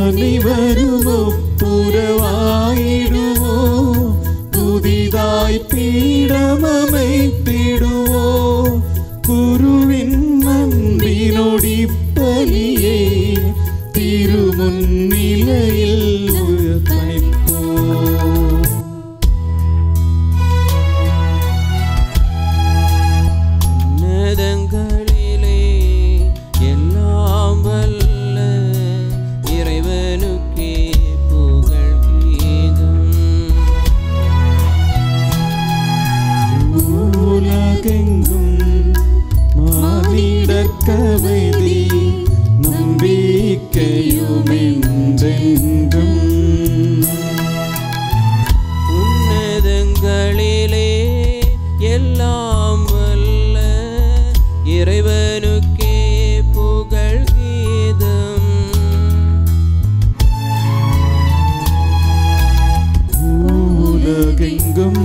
அனைவரும் ஒப்புரவாயிடுவோ, புதிதாய் பீடமமைத்திடுவோ, குருவின் அன்பினொடி பலியே திருமுன்னிலையில் உயர்த்தணிப்போ. உன்னதங்களிலே எல்லாம் வல்ல இறைவனுக்கே புகழ் கீதம். உலகெங்கும் மானிடர்க்கமைதி நம்பிக்கையுமென்றென்றும். உன்னதங்களிலே எல்லாம் வல்ல இறைவனுக்கே புகழ் கீதம். உலகெங்கும்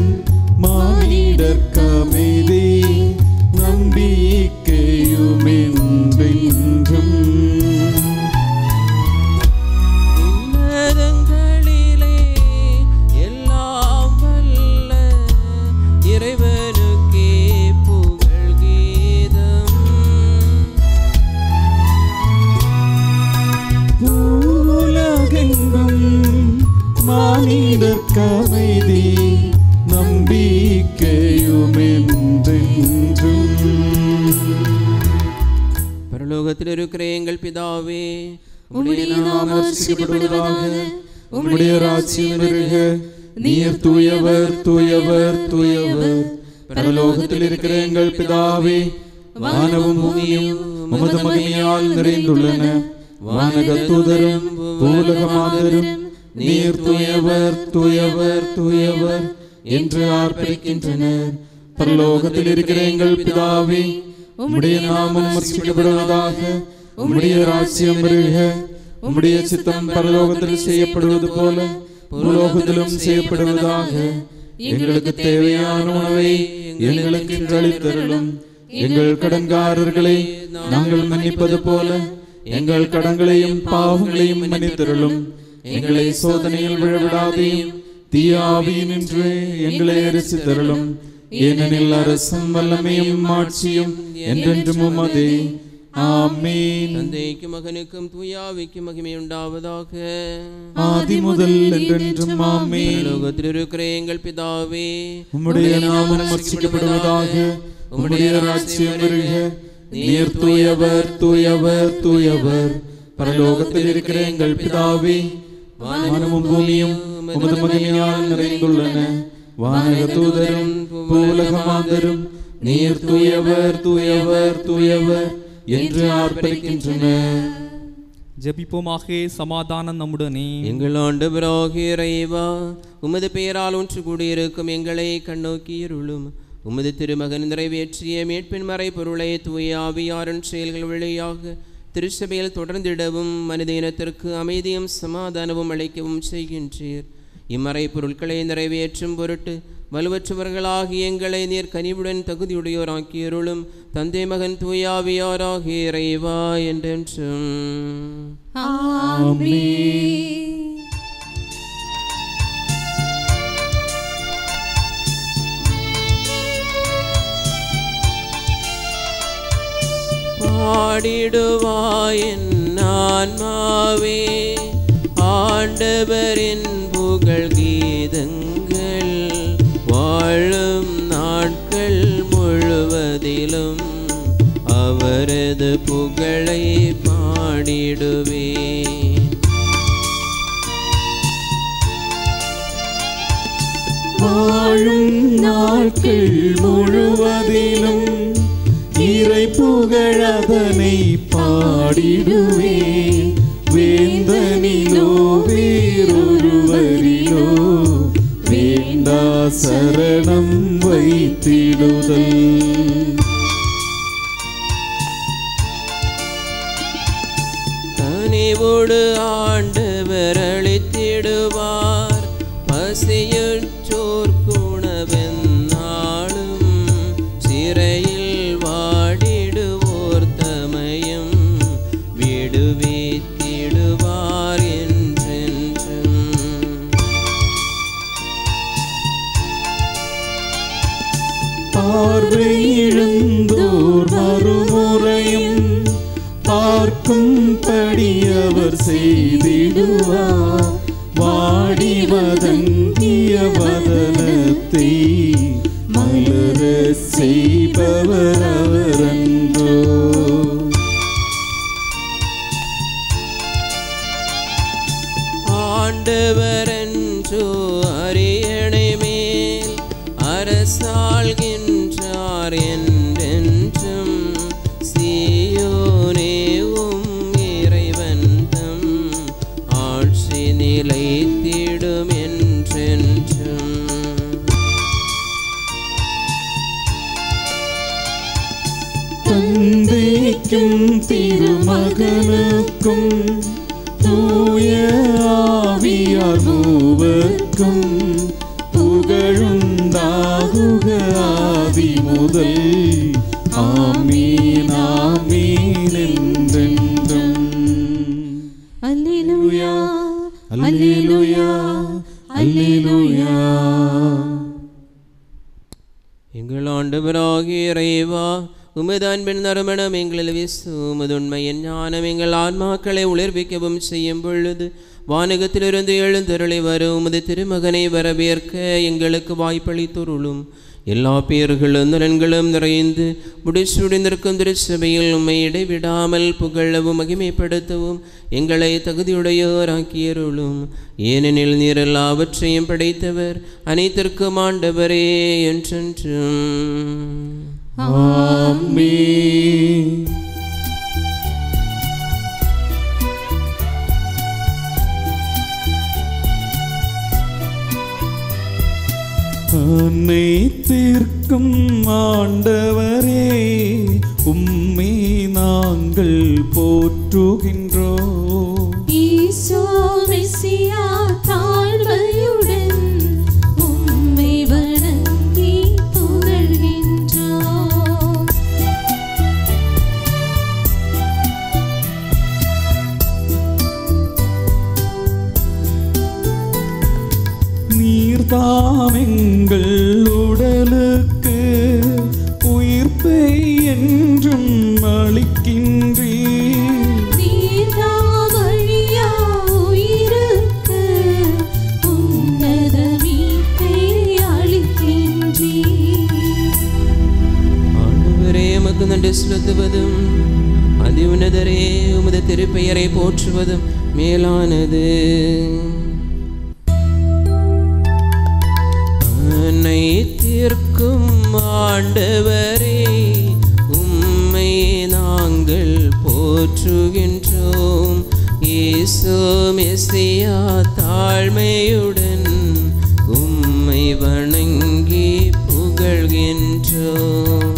மானிடர்க்கமைதி நம்பிக்கையுமென்றென்றும். உன்னதங்களிலே எல்லாம் வல்ல இறைவனுக்கே புகழ் கீதம். உலகெங்கும் மானிடர்க்கமைதி நம்பிக்கையுமென்றென்றும். பரலோகத்தில் இருக்கிற எங்கள் பிதாவே, உம்முடைய நாமம் அர்ச்சிக்கப்படுவதாக. உம்முடைய ராஜ்யம் வருக. நீர் தூயவர் தூயவர் தூயவர். பரலோகத்தில் இருக்கிற எங்கள் பிதாவே, வானமும் பூமியும் உமது மகிமையால் நிறைந்துள்ளன. வானக தூதரும் பூலக மாதரும் நீர் தூயவர் தூயவர் தூயவர் என்று ஆர்ப்பரிக்கின்றனர். பரலோகத்தில் இருக்கிற எங்கள் பிதாவே, உம்முடைய நாமம் அர்ச்சிக்கப்படுவதாக. உம்முடைய ராஜ்யம் வருக. உம்முடைய சித்தம் பரலோகத்தில் செய்யப்படுவது போல பூலோகத்திலும் செய்யப்படுவதாக. எங்களுக்கு தேவையான உணவை எங்களுக்கு இன்று அளித்தருளும். எங்கள் கடன்காரர்களை நாங்கள் மன்னிப்பது போல எங்கள் கடன்களையும் பாவங்களையும் மன்னித்தருளும். எங்களை சோதனையில் விழவிடாதையும் தீய ஆவியினின்று எங்களை இரட்சித்தருளும். ஏனெனில் அரசும் வல்லமையும் ஆட்சியும் என்றென்றும் உமதே. ஆமென். தந்தைக்கும் மகனுக்கும் தூயாவிக்கும் மகிமை உண்டாவதாக. ஆதி முதல் என்றென்றும் ஆமென். பரலோகத்தில் இருக்கிற எங்கள் பிதாவே, உம்முடைய நாமம் அர்ச்சிக்கப்படுவதாக. உம்முடைய ராஜ்யம் வருக. நீர் தூயவர் தூயவர் தூயவர். பரலோகத்தில் இருக்கிற எங்கள் பிதாவே, வானமும் பூமியும் உமது மகிமையால் நிறைந்துள்ளன. வானக தூதரும் பூலக மாதரும் நீர் தூயவர் தூயவர் தூயவர் என்று ஆர்ப்பரிக்கின்றனர். ஜெபிப்போமாக. சமாதானம் நம்முடனே. எங்கள் ஆண்டவராகிய இறைவா, உமது பெயரால் ஒன்று கூடியிருக்கும் எங்களை கண்ணோக்கி அருளும். உமது திருமகன் நிறைவேற்றிய மீட்பின் மறை பொருளை தூய ஆவியாரின் செயல்கள் வழியாக திருச்சபையில் தொடர்ந்திடவும் மனித இனத்திற்கு அமைதியும் சமாதானமும் அளிக்கவும் செய்கின்றீர். இம்மறை பொருட்களை நிறைவேற்றும் பொருட்டு வலுவற்றவர்களாகி எங்களை நீர் கனிவுடன் தகுதியுடையோராக்கியருளும். தந்தை மகன் தூயாவியாராகிய இறைவா என்றென்றும் ஆமென். பாடிடுவாய் என் ஆன்மாவே ஆண்டவரின் புகழ் கீதங்கள். வாழும் நாட்கள் முழுவதிலும் அவரது புகழை பாடிடுவேன். வாழும் நாட்கள் முழுவதிலும் இறை புகழதனை பாடிடுவேன். வேந்தனிலோ வேறொருவரிலோ வேண்டா சரணம் வைத்திடுதல். தனிவோடு ஆண்டவர் அளித்திடுவார். பசியுற்றோர் குணவென்னாலும் சிறையில் வாடிடுவோர் தமையும் விடுவித்திடுவார் படி அவர் செய்திடுவார். வாடி வதங்கிய வதனத்தை மலர செய்பவர் அவரன்றோ. ஆண்டவரன்றோ அரியணை மேல் அரசாள்கின்றார் என்றென்றும். சீயோனேவும் இறைவன் தம் ஆட்சி நிலைத்திடும் என்றென்றும். தந்தைக்கும் திருமகனுக்கும் தூய ஆவியார் மூவர்க்கும் புகழுண்டாகுக ஆதி முதல். ஆமீன் ஆமீன் என்றென்றும். அல்லேலூயா அல்லேலூயா அல்லேலூயா. எங்கள் ஆண்டவராகிய இறைவா, உமது அன்பின் நறுமணம் எங்களில் வீசும். உமது உண்மையின் ஞானம் எங்கள் ஆன்மாக்களை உளிர்விக்கவும் செய்யும் பொழுது வானகத்திலிருந்து எழுந்தருளி வரும் உமது திருமகனை வரவேற்க எங்களுக்கு வாய்ப்பளித்துருளும். எல்லா பேர்களும் நலன்களும் நிறைந்து முடிசூடிந்திருக்கும் திருச்சபையில் உம்மை இடைவிடாமல் புகழவும் மகிமைப்படுத்தவும் எங்களை தகுதியுடையோராக்கியருளும். ஏனெனில் நீர் எல்லாவற்றையும் படைத்தவர், அனைத்திற்கும் ஆண்டவரே என்றென்றும். ஆமென். அனைத்திற்கும் ஆண்டவரே, உம்மை நாங்கள் போற்றுகின்றோம். ஈசோ மெசியா தாழ்மையுடன் உம்மை வணங்கி புகழ்கின்றோம். நீர்தாம் எங்கள் உடலுக்கு உயிர்ப்பை என்றும் அளிக்கின்றீர். நீர்தாம் அழியா உயிருக்கு உன்னத மீட்பை அளிக்கின்றீர். ஆண்டவரே, உமக்கு நன்றி செலுத்துவதும் அதி உன்னதரே உமது திருப்பெயரை போற்றுவதும் மேலானது. அனைத்திற்கும் ஆண்டவரே, உம்மை நாங்கள் போற்றுகின்றோம். இயேசு மெசியா தாழ்மையுடன் உம்மை வணங்கி புகழ்கின்றோம்.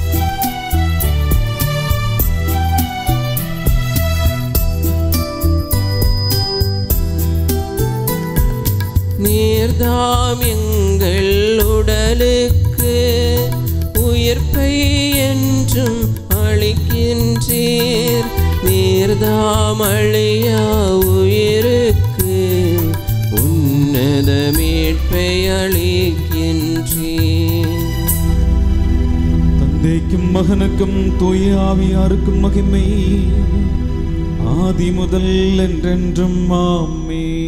நீர்தாம் எங்கள் உடலுக்கு உயிர்ப்பை என்றும் அளிக்கின்றீர். நீர்தாம் அழியா உயிருக்கு உன்னத மீட்பை அளிக்கின்றீர். தந்தைக்கும் மகனுக்கும் தூய ஆவியாருக்கும் மகிமை ஆதி முதல் என்றென்றும் ஆமென்.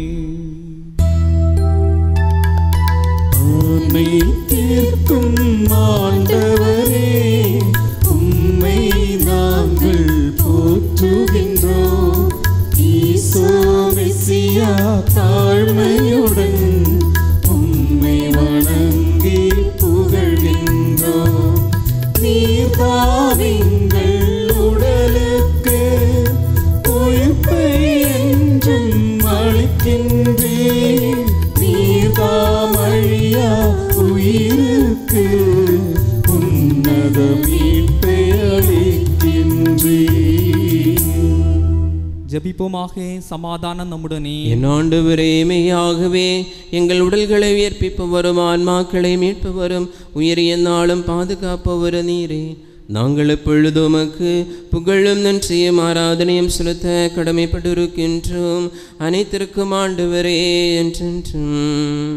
அனைத்திற்கும் ஆண்டவரே, உம்மை நாங்கள் போற்றுகின்றோம். ஈசோ மெசியா தாழ்மையுடன் உம்மை வணங்கி புகழ்கின்றோம். நீர்தாம் எங்கள் உடலுக்கு உயிர்ப்பை என்றும் அளிக்கின்றீர். நீர்தாம் அழியா உயிருக்கு உன்னத மீட்பை அளிக்கின்றீர். ஜெபிப்போமாக. சமாதானம் நம்முடனே. என் ஆண்டவரே, மெய்யாகவே எங்கள் உடல்களை உயிர்ப்பிப்பவரும் ஆன்மாக்களை மீட்பவரும் உயிரிய நாளும் பாதுகாப்பவர் நீரே. நாங்கள் எப்பொழுது உமக்கு புகழும் நன்றியும் ஆராதனையும் செலுத்த கடமைப்பட்டிருக்கின்றோம். அனைத்திற்கும் ஆண்டவரே என்றென்றும்.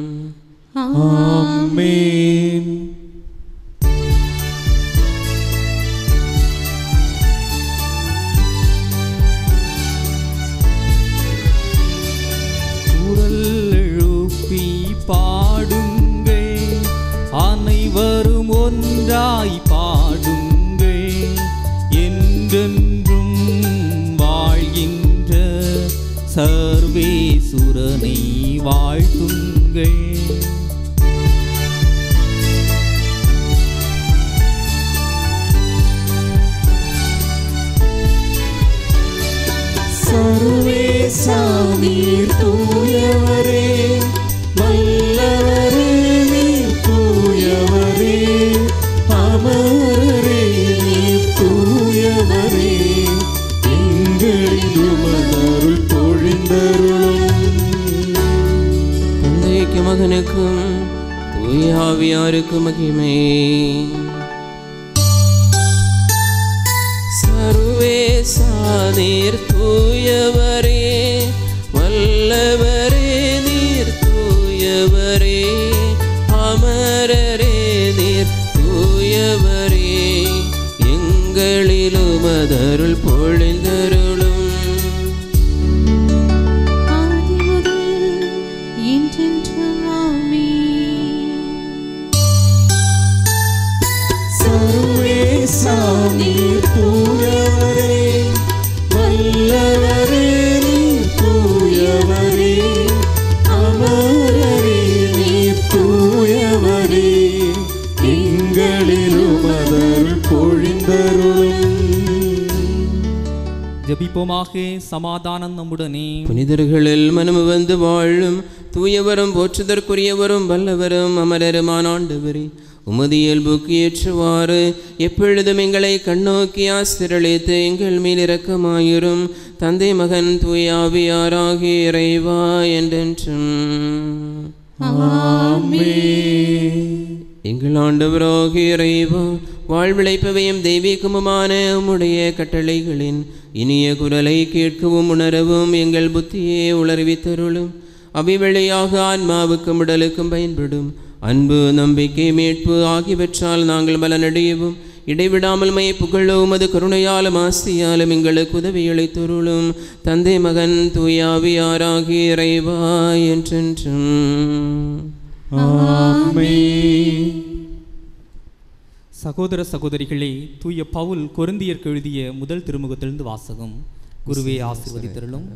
ஆமென். சர்வேசுரனை வாழ்த்துங்கள். சர்வேசா நீர் தூயவரே, வல்லவரே நீர் தூயவரே, அமரரே நீர் தூயவரே, எங்களில் உமதருள் பொழிந்தருளும். தந்தைக்கு மகனுக்கும் தூய ஆவியாருக்கும் மகிமை. சர்வேசா நீர் தூயவரே, வல்லவரே நீர் தூயவரே, அமரரே நீர் தூயவரே, எங்களில் உமதருள் பொழிந்தருளும். சர்வேசா நீர் தூயவரே, வல்லவரே நீர் தூயவரே, அமரரே நீர் தூயவரே, எங்களில் உமதருள் பொழிந்தருளும். ஜெபிப்போமாக. சமாதானம் நம்முடனே. புனிதர்களில் மனமு வந்து வாழும் தூயவரும் போற்றுதற்குரியவரும் வல்லவரும் அமரருமான ஆண்டவரே, உமது இயல்புக்கு ஏற்றுவாறு எப்பொழுதும் எங்களை கண்ணோக்கி ஆசிரளித்து எங்கள் மேல் இரக்கமாயிரும். தந்தை மகன் தூய ஆவியாராகிய இறைவா என்றென்றும் எங்கள் ஆண்டவராகிய இறைவா, வாழ்விளைப்பவையும் தெய்வீகமுமான உம்முடைய கட்டளைகளின் இனிய குரலை கேட்கவும் உணரவும் எங்கள் புத்தியே உணர்வித்தருளும். அபிவழியாக ஆன்மாவுக்கும் உடலுக்கும் பயன்படும் அன்பு, நம்பிக்கை, மீட்பு ஆகியவற்றால் நாங்கள் பலனடையவும் இடைவிடாமல் மைய புகழோ உமது கருணையாலும் ஆசியாலும் எங்களுக்கு உதவியளித்தருளும். தந்தை மகன் தூய ஆவியாராகிய இறைவா என்றென்றும் ஆமென். சகோதர சகோதரிகளே, தூய பவுல் கொரிந்தியருக்கு எழுதிய முதல் திருமுகத்திலிருந்து வாசகம். குருவே ஆசீர்வதித்தருளும்.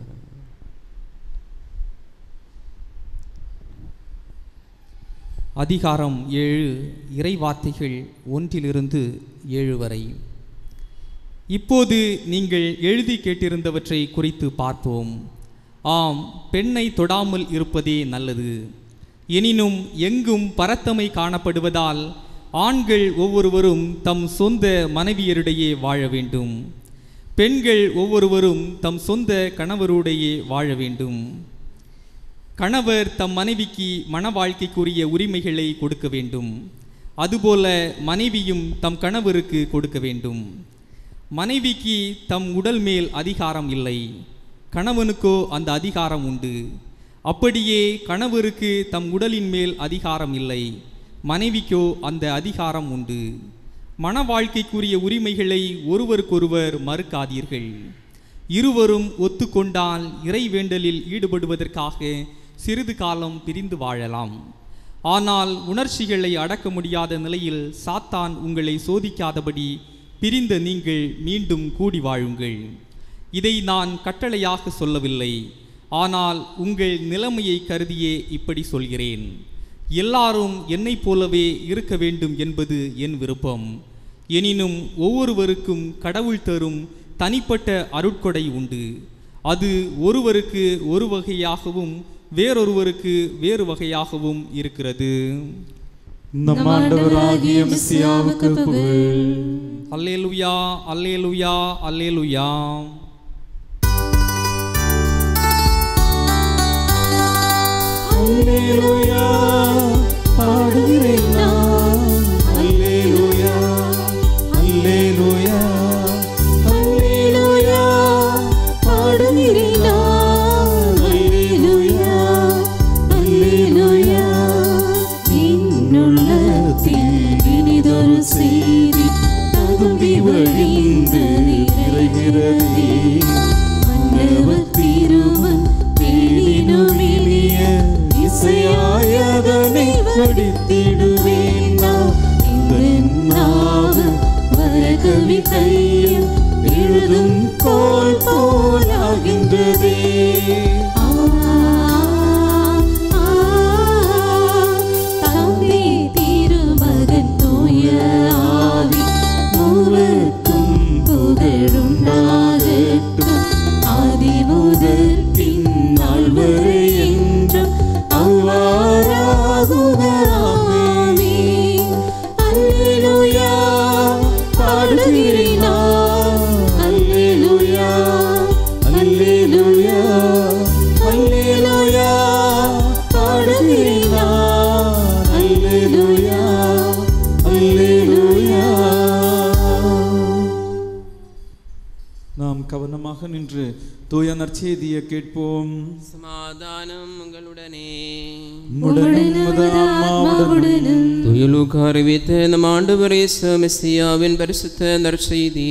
அதிகாரம் 7, இறை வார்த்தைகள் 1-7 வரை. இப்போது நீங்கள் எழுதி கேட்டிருந்தவற்றை குறித்து பார்ப்போம். ஆம், பெண்ணை தொடாமல் இருப்பதே நல்லது. எனினும் எங்கும் பரத்தமை காணப்படுவதால் ஆண்கள் ஒவ்வொருவரும் தம் சொந்த மனைவியரிடையே வாழ வேண்டும். பெண்கள் ஒவ்வொருவரும் தம் சொந்த கணவருடையே வாழ வேண்டும். கணவர் தம் மனைவிக்கு மன வாழ்க்கைக்குரிய உரிமைகளை கொடுக்க வேண்டும். அதுபோல மனைவியும் தம் கணவருக்கு கொடுக்க வேண்டும். மனைவிக்கு தம் உடல் மேல் அதிகாரம் இல்லை, கணவனுக்கோ அந்த அதிகாரம் உண்டு. அப்படியே கணவருக்கு தம் உடலின் மேல் அதிகாரம் இல்லை, மனைவிக்கோ அந்த அதிகாரம் உண்டு. மன வாழ்க்கைக்குரிய உரிமைகளை ஒருவருக்கொருவர் மறுக்காதீர்கள். இருவரும் ஒத்துக்கொண்டால் இறைவேண்டலில் ஈடுபடுவதற்காக சிறிது காலம் பிரிந்து வாழலாம். ஆனால் உணர்ச்சிகளை அடக்க முடியாத நிலையில் சாத்தான் உங்களை சோதிக்காதபடி பிரிந்த நீங்கள் மீண்டும் கூடி வாழுங்கள். இதை நான் கட்டளையாக சொல்லவில்லை, ஆனால் உங்கள் நிலைமையை கருதியே இப்படி சொல்கிறேன். எல்லாரும் என்னைப் போலவே இருக்க வேண்டும் என்பது என் விருப்பம். எனினும் ஒவ்வொருவருக்கும் கடவுள் தரும் தனிப்பட்ட அருட்கொடை உண்டு. அது ஒருவருக்கு ஒரு வகையாகவும் வேறொருவருக்கு வேறு வகையாகவும் இருக்கிறது. நம் ஆண்டவராகிய மெசியாவுக்கு புகழ். அல்லேலூயா, அல்லேலூயா, அல்லேலூயா. அல்லேலூயா பாடுகிறேன் நான். அல்லேலூயா, அல்லேலூயா, அல்லேலூயா பாடுகிறேன் நான். அல்லேலூயா, அல்லேலூயா. என்னுள்ளத்தில் இனிதொரு செய்தி ததும்பி வழிந்து நிறைகிறது. தூய நற்செய்தியை கேட்போம். சமாதானம் உங்களுடனே. தூய லூக்கா அறிவித்த நம் ஆண்டவர் இயேசு மெசியாவின் பரிசுத்த நற்செய்தி.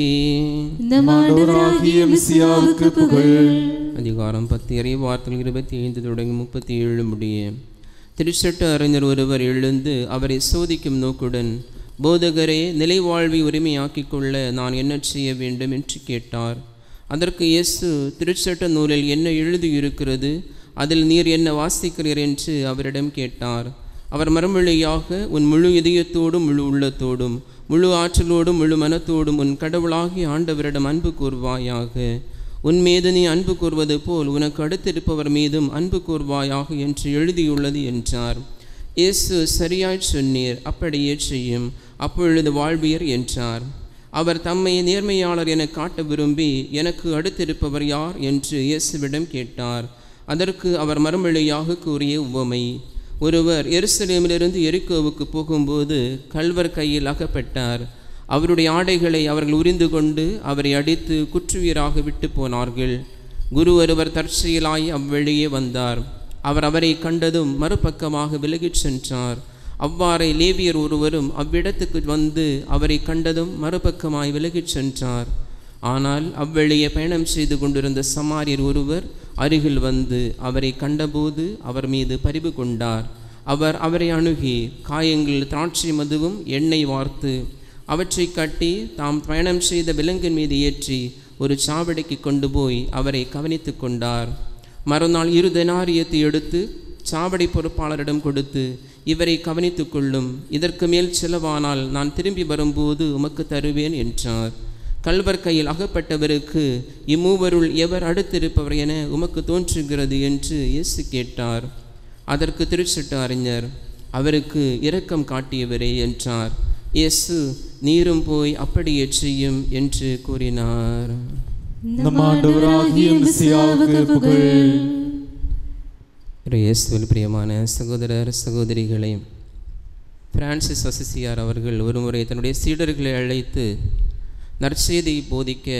அதிகாரம் 10 இறை வார்த்தைகள் 25 தொடங்கி 37 முடிய. திருச்சட்ட அறிஞர் ஒருவர் எழுந்து அவரை சோதிக்கும் நோக்குடன், போதகரே, நிலை வாழ்வை உரிமையாக்கிக் கொள்ள நான் என்ன செய்ய வேண்டும் என்று கேட்டார். அதற்கு இயேசு, திருச்சட்ட நூலில் என்ன எழுதியிருக்கிறது, அதில் நீர் என்ன வாசிக்கிறீர் என்று அவரிடம் கேட்டார். அவர் மறுமொழியாக, உன் முழு இதயத்தோடும் முழு உள்ளத்தோடும் முழு ஆற்றலோடும் முழு மனத்தோடும் உன் கடவுளாகி ஆண்டவரிடம் அன்பு கூர்வாயாக. உன் மீது நீ அன்பு கூர்வது போல் உனக்கு அடுத்திருப்பவர் மீதும் அன்பு கூர்வாயாக என்று எழுதியுள்ளது என்றார். இயேசு, சரியாய் சொன்னீர், அப்படியே செய்யும், அப்பொழுது வாழ்வீர் என்றார். அவர் தம்மை நேர்மையாளர் என காட்ட விரும்பி, எனக்கு அடுத்திருப்பவர் யார் என்று இயேசுவிடம் கேட்டார். அதற்கு அவர் மறுமொழியாக கூறிய உவமை, ஒருவர் எருசலேமிலிருந்து எரிக்கோவுக்கு போகும்போது கள்வர் கையில் அகப்பட்டார். அவருடைய ஆடைகளை அவர்கள் உரிந்து கொண்டு அவரை அடித்து குற்றுயிராக விட்டு போனார்கள். குரு ஒருவர் தற்செயலாய் அவ்வழியே வந்தார். அவர் அவரை கண்டதும் மறுபக்கமாக விலகிச் சென்றார். அவ்வாறே லேவியர் ஒருவரும் அவ்விடத்துக்கு வந்து அவரை கண்டதும் மறுபக்கமாய் விலகிச் சென்றார். ஆனால் அவ்வழியே பயணம் செய்து கொண்டிருந்த சமாரியர் ஒருவர் அருகில் வந்து அவரை கண்டபோது அவர் மீது பரிவு கொண்டார். அவர் அவரை அணுகி காயங்கள் திராட்சை மதுவும் எண்ணெய் வார்த்து அவற்றை கட்டி தாம் பயணம் செய்த விலங்கின் மீது ஏற்றி ஒரு சாவடிக்கு கொண்டு போய் அவரை கவனித்து கொண்டார். மறுநாள் 2 தெனாரியத்தை எடுத்து சாவடி பொறுப்பாளரிடம் கொடுத்து, இவரை கவனித்து கொள்ளும், இதற்கு மேல் செலவானால் நான் திரும்பி வரும்போது உமக்கு தருவேன் என்றார். கள்வர் கையில் அகப்பட்டவருக்கு, இம்மூவருள் எவர் அடுத்திருப்பவர் என உமக்கு தோன்றுகிறது என்று இயேசு கேட்டார். அதற்கு திருச்சட்ட அறிஞர், அவருக்கு இரக்கம் காட்டியவரே என்றார். இயேசு, நீரும் போய் அப்படியே செய்யும் என்று கூறினார். இயேசுவில் பிரியமான சகோதரர் சகோதரிகளே, பிரான்சிஸ் அசிசியார் அவர்கள் ஒருமுறை தன்னுடைய சீடர்களை அழைத்து நற்செய்தியை போதிக்க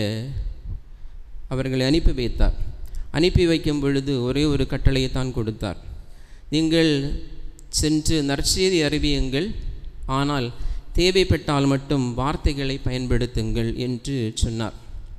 அவர்களை அனுப்பி வைத்தார். அனுப்பி வைக்கும் பொழுது ஒரே ஒரு கட்டளையை தான் கொடுத்தார். நீங்கள் சென்று நற்செய்தி அறிவியுங்கள், ஆனால் தேவைப்பட்டால் மட்டும் வார்த்தைகளை பயன்படுத்துங்கள் என்று சொன்னார்.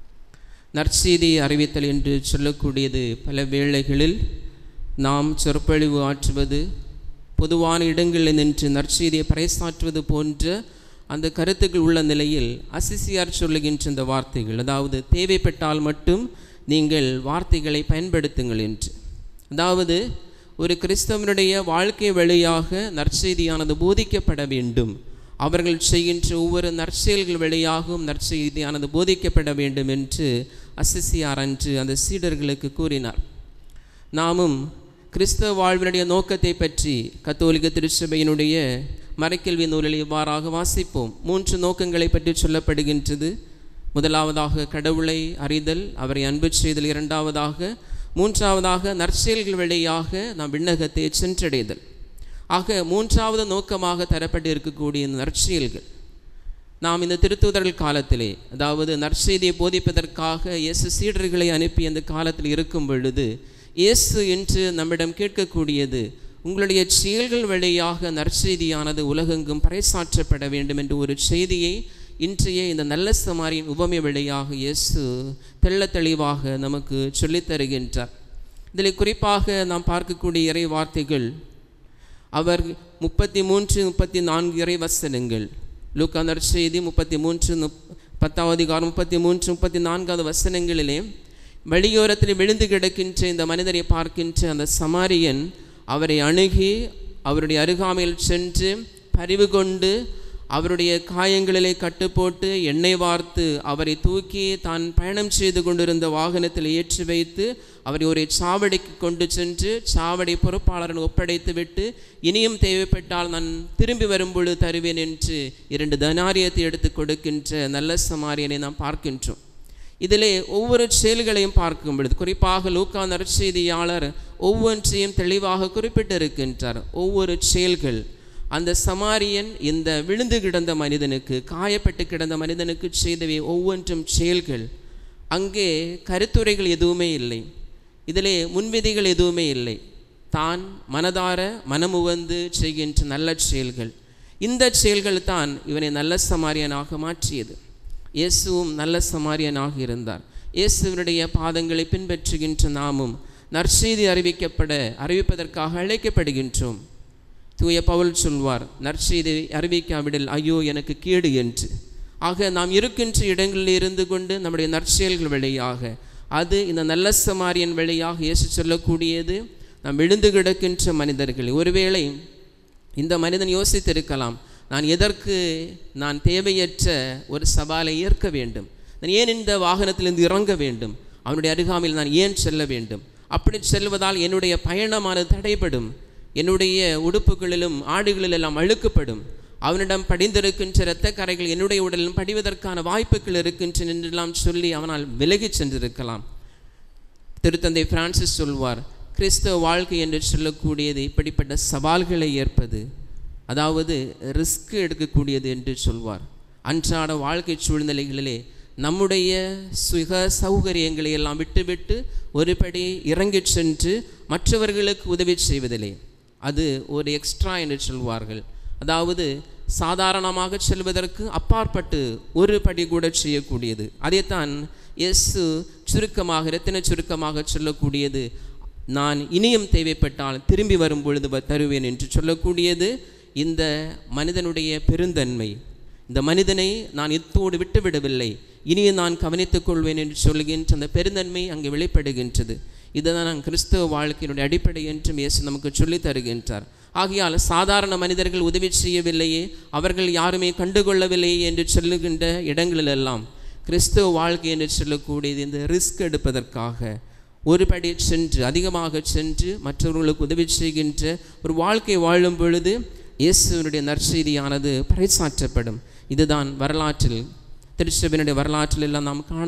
நற்செய்தி அறிவித்தல் என்று சொல்லக்கூடியது பல வேளைகளில் நாம் சொற்பொழிவு ஆற்றுவது, பொதுவான இடங்களில் நின்று நற்செய்தியை பறைசாற்றுவது போன்ற அந்த கருத்துக்கள் உள்ள நிலையில் அசிசியார் சொல்லுகின்ற இந்த வார்த்தைகள், அதாவது தேவைப்பட்டால் மட்டும் நீங்கள் வார்த்தைகளை பயன்படுத்துங்கள் என்று, அதாவது ஒரு கிறிஸ்தவனுடைய வாழ்க்கை வழியாக நற்செய்தியானது போதிக்கப்பட வேண்டும். அவர்கள் செய்கின்ற ஒவ்வொரு நற்செயல்கள் வழியாகவும் நற்செய்தியானது போதிக்கப்பட வேண்டும் என்று அசிசியார் அன்று அந்த சீடர்களுக்கு கூறினார். நாமும் கிறிஸ்தவ வாழ்வினுடைய நோக்கத்தை பற்றி கத்தோலிக்க திருச்சபையினுடைய மறைக்கல்வி நூலில் இவ்வாறாக வாசிப்போம். 3 நோக்கங்களை பற்றி சொல்லப்படுகின்றது. முதலாவதாக கடவுளை அறிதல், அவரை அன்பு செய்தல். இரண்டாவதாக, மூன்றாவதாக நற்செயல்கள் வழியாக நாம் விண்ணகத்தை சென்றடைதல். ஆக 3வது நோக்கமாக தரப்பட்டு இருக்கக்கூடிய இந்த நற்செயல்கள் நாம் இந்த திருத்தூதர்கள் காலத்திலே, அதாவது நற்செய்தியை போதிப்பதற்காக இயேசு சீடர்களை அனுப்பி அந்த காலத்தில் இருக்கும் பொழுது இயேசு என்று நம்மிடம் கேட்கக்கூடியது, உங்களுடைய செயல்கள் வழியாக நற்செய்தியானது உலகெங்கும் பறைசாற்றப்பட வேண்டும் என்ற ஒரு செய்தியை இன்றைய இந்த நல்ல சமாரியின் உவமை வழியாக இயேசு தெள்ள தெளிவாக நமக்கு சொல்லித் தருகின்றார். இதில் குறிப்பாக நாம் பார்க்கக்கூடிய இறை வார்த்தைகள், அவர் 33, 34 இறை வசனங்கள். லூக்கா நற்செய்தி 33, 10வது அதிகாரம் 33, 34வது வசனங்களிலே வழியோரத்தில் விழுந்து கிடக்கின்ற இந்த மனிதரை பார்க்கின்ற அந்த சமாரியன் அவரை அணுகி அவருடைய அருகாமையில் சென்று பரிவு கொண்டு அவருடைய காயங்களிலே கட்டுப்போட்டு எண்ணெய் வார்த்து அவரை தூக்கி தான் பயணம் செய்து கொண்டிருந்த வாகனத்தில் ஏற்றி வைத்து அவரை ஒரு சாவடிக்கு கொண்டு சென்று சாவடி பொறுப்பாளரன் ஒப்படைத்து விட்டு, இனியும் தேவைப்பட்டால் நான் திரும்பி வரும்பொழுது தருவேன் என்று 2 தெனாரியத்தை எடுத்து கொடுக்கின்ற நல்ல சமாரியனை நாம் பார்க்கின்றோம். இதிலே ஒவ்வொரு செயல்களையும் பார்க்கும் பொழுது, குறிப்பாக லூக்கா நற்செய்தியாளர் ஒவ்வொன்றையும் தெளிவாக குறிப்பிட்டிருக்கின்றார். ஒவ்வொரு செயல்கள் அந்த சமாரியன் இந்த விழுந்து கிடந்த மனிதனுக்கு, காயப்பட்டு கிடந்த மனிதனுக்கு செய்தவை ஒவ்வொன்றும் செயல்கள். அங்கே கருத்துரைகள் எதுவுமே இல்லை, இதிலே முன்விதிகள் எதுவுமே இல்லை. தான் மனதார மனமுவந்து செய்கின்ற நல்ல செயல்கள், இந்த செயல்கள் தான் இவனை நல்ல சமாரியனாக மாற்றியது. இயேசுவும் நல்ல சமாரியனாக இருந்தார். இயேசுவினுடைய பாதங்களை பின்பற்றுகின்ற நாமும் நற்செய்தி அறிவிப்பதற்காக அழைக்கப்படுகின்றோம். தூய பவுல் சொல்வார், நற்செய்தி அறிவிக்காவிடில் ஐயோ எனக்கு கேடு என்று. ஆக நாம் இருக்கின்ற இடங்களில் இருந்து கொண்டு நம்முடைய நற்செயல்கள் வழியாக, அது இந்த நல்ல சமாரியன் வழியாக இயேசு சொல்லக்கூடியது, நாம் விழுந்து கிடக்கின்ற மனிதர்கள். ஒருவேளை இந்த மனிதன் யோசித்திருக்கலாம், நான் தேவையற்ற ஒரு சவாலை ஏற்க வேண்டும், நான் ஏன் இந்த வாகனத்திலிருந்து இறங்க வேண்டும், அவனுடைய அருகாமையில் நான் ஏன் செல்ல வேண்டும், அப்படி செல்வதால் என்னுடைய பயணமானது தடைபடும், என்னுடைய உடுப்புகளிலும் ஆடுகளிலெல்லாம் அழுக்குப்படும், அவனிடம் படிந்திருக்கின்ற இரத்த கரைகள் என்னுடைய உடலிலும் படிவதற்கான வாய்ப்புகள் இருக்கின்றன என்றெல்லாம் சொல்லி அவனால் விலகி சென்றிருக்கலாம். திருத்தந்தை பிரான்சிஸ் சொல்வார், கிறிஸ்தவ வாழ்க்கை என்று சொல்லக்கூடியது இப்படிப்பட்ட சவால்களை ஏற்பது, அதாவது ரிஸ்க் எடுக்கக்கூடியது என்று சொல்வார். அன்றாட வாழ்க்கை சூழ்நிலைகளிலே நம்முடைய சுக சௌகரியங்களை எல்லாம் விட்டுவிட்டு ஒருபடி இறங்கி சென்று மற்றவர்களுக்கு உதவி செய்வதில்லை, அது ஒரு எக்ஸ்ட்ரா என்று சொல்வார்கள். அதாவது சாதாரணமாக செல்வதற்கு அப்பாற்பட்டு ஒரு படி கூட செய்யக்கூடியது. அதைத்தான் இயேசு இரத்தின சுருக்கமாக சொல்லக்கூடியது, நான் இனியும் தேவைப்பட்டால் திரும்பி வரும் பொழுது தருவேன் என்று சொல்லக்கூடியது. இந்த மனிதனுடைய பெருந்தன்மை, இந்த மனிதனை நான் இத்தோடு விட்டுவிடவில்லை, இனியும் நான் கவனித்துக் கொள்வேன் என்று சொல்கின்ற அந்த பெருந்தன்மை அங்கே வெளிப்படுகின்றது. இதுதான் கிறிஸ்தவ வாழ்க்கையினுடைய அடிப்படை என்றும் இயேசு நமக்கு சொல்லித் தருகின்றார். ஆகையால் சாதாரண மனிதர்கள் உதவி செய்யவில்லையே, அவர்கள் யாருமே கண்டுகொள்ளவில்லையே என்று சொல்லுகின்ற இடங்களிலெல்லாம் கிறிஸ்தவ வாழ்க்கை என்று சொல்லக்கூடியது இந்த ரிஸ்க் எடுப்பதற்காக ஒரு படி சென்று அதிகமாக சென்று மற்றவர்களுக்கு உதவி செய்கின்ற ஒரு வாழ்க்கை வாழும் பொழுது இயேசுவினுடைய நற்செய்தியானது பறைசாற்றப்படும். இதுதான் வரலாற்றில், திருச்சபையினுடைய வரலாற்றில் எல்லாம்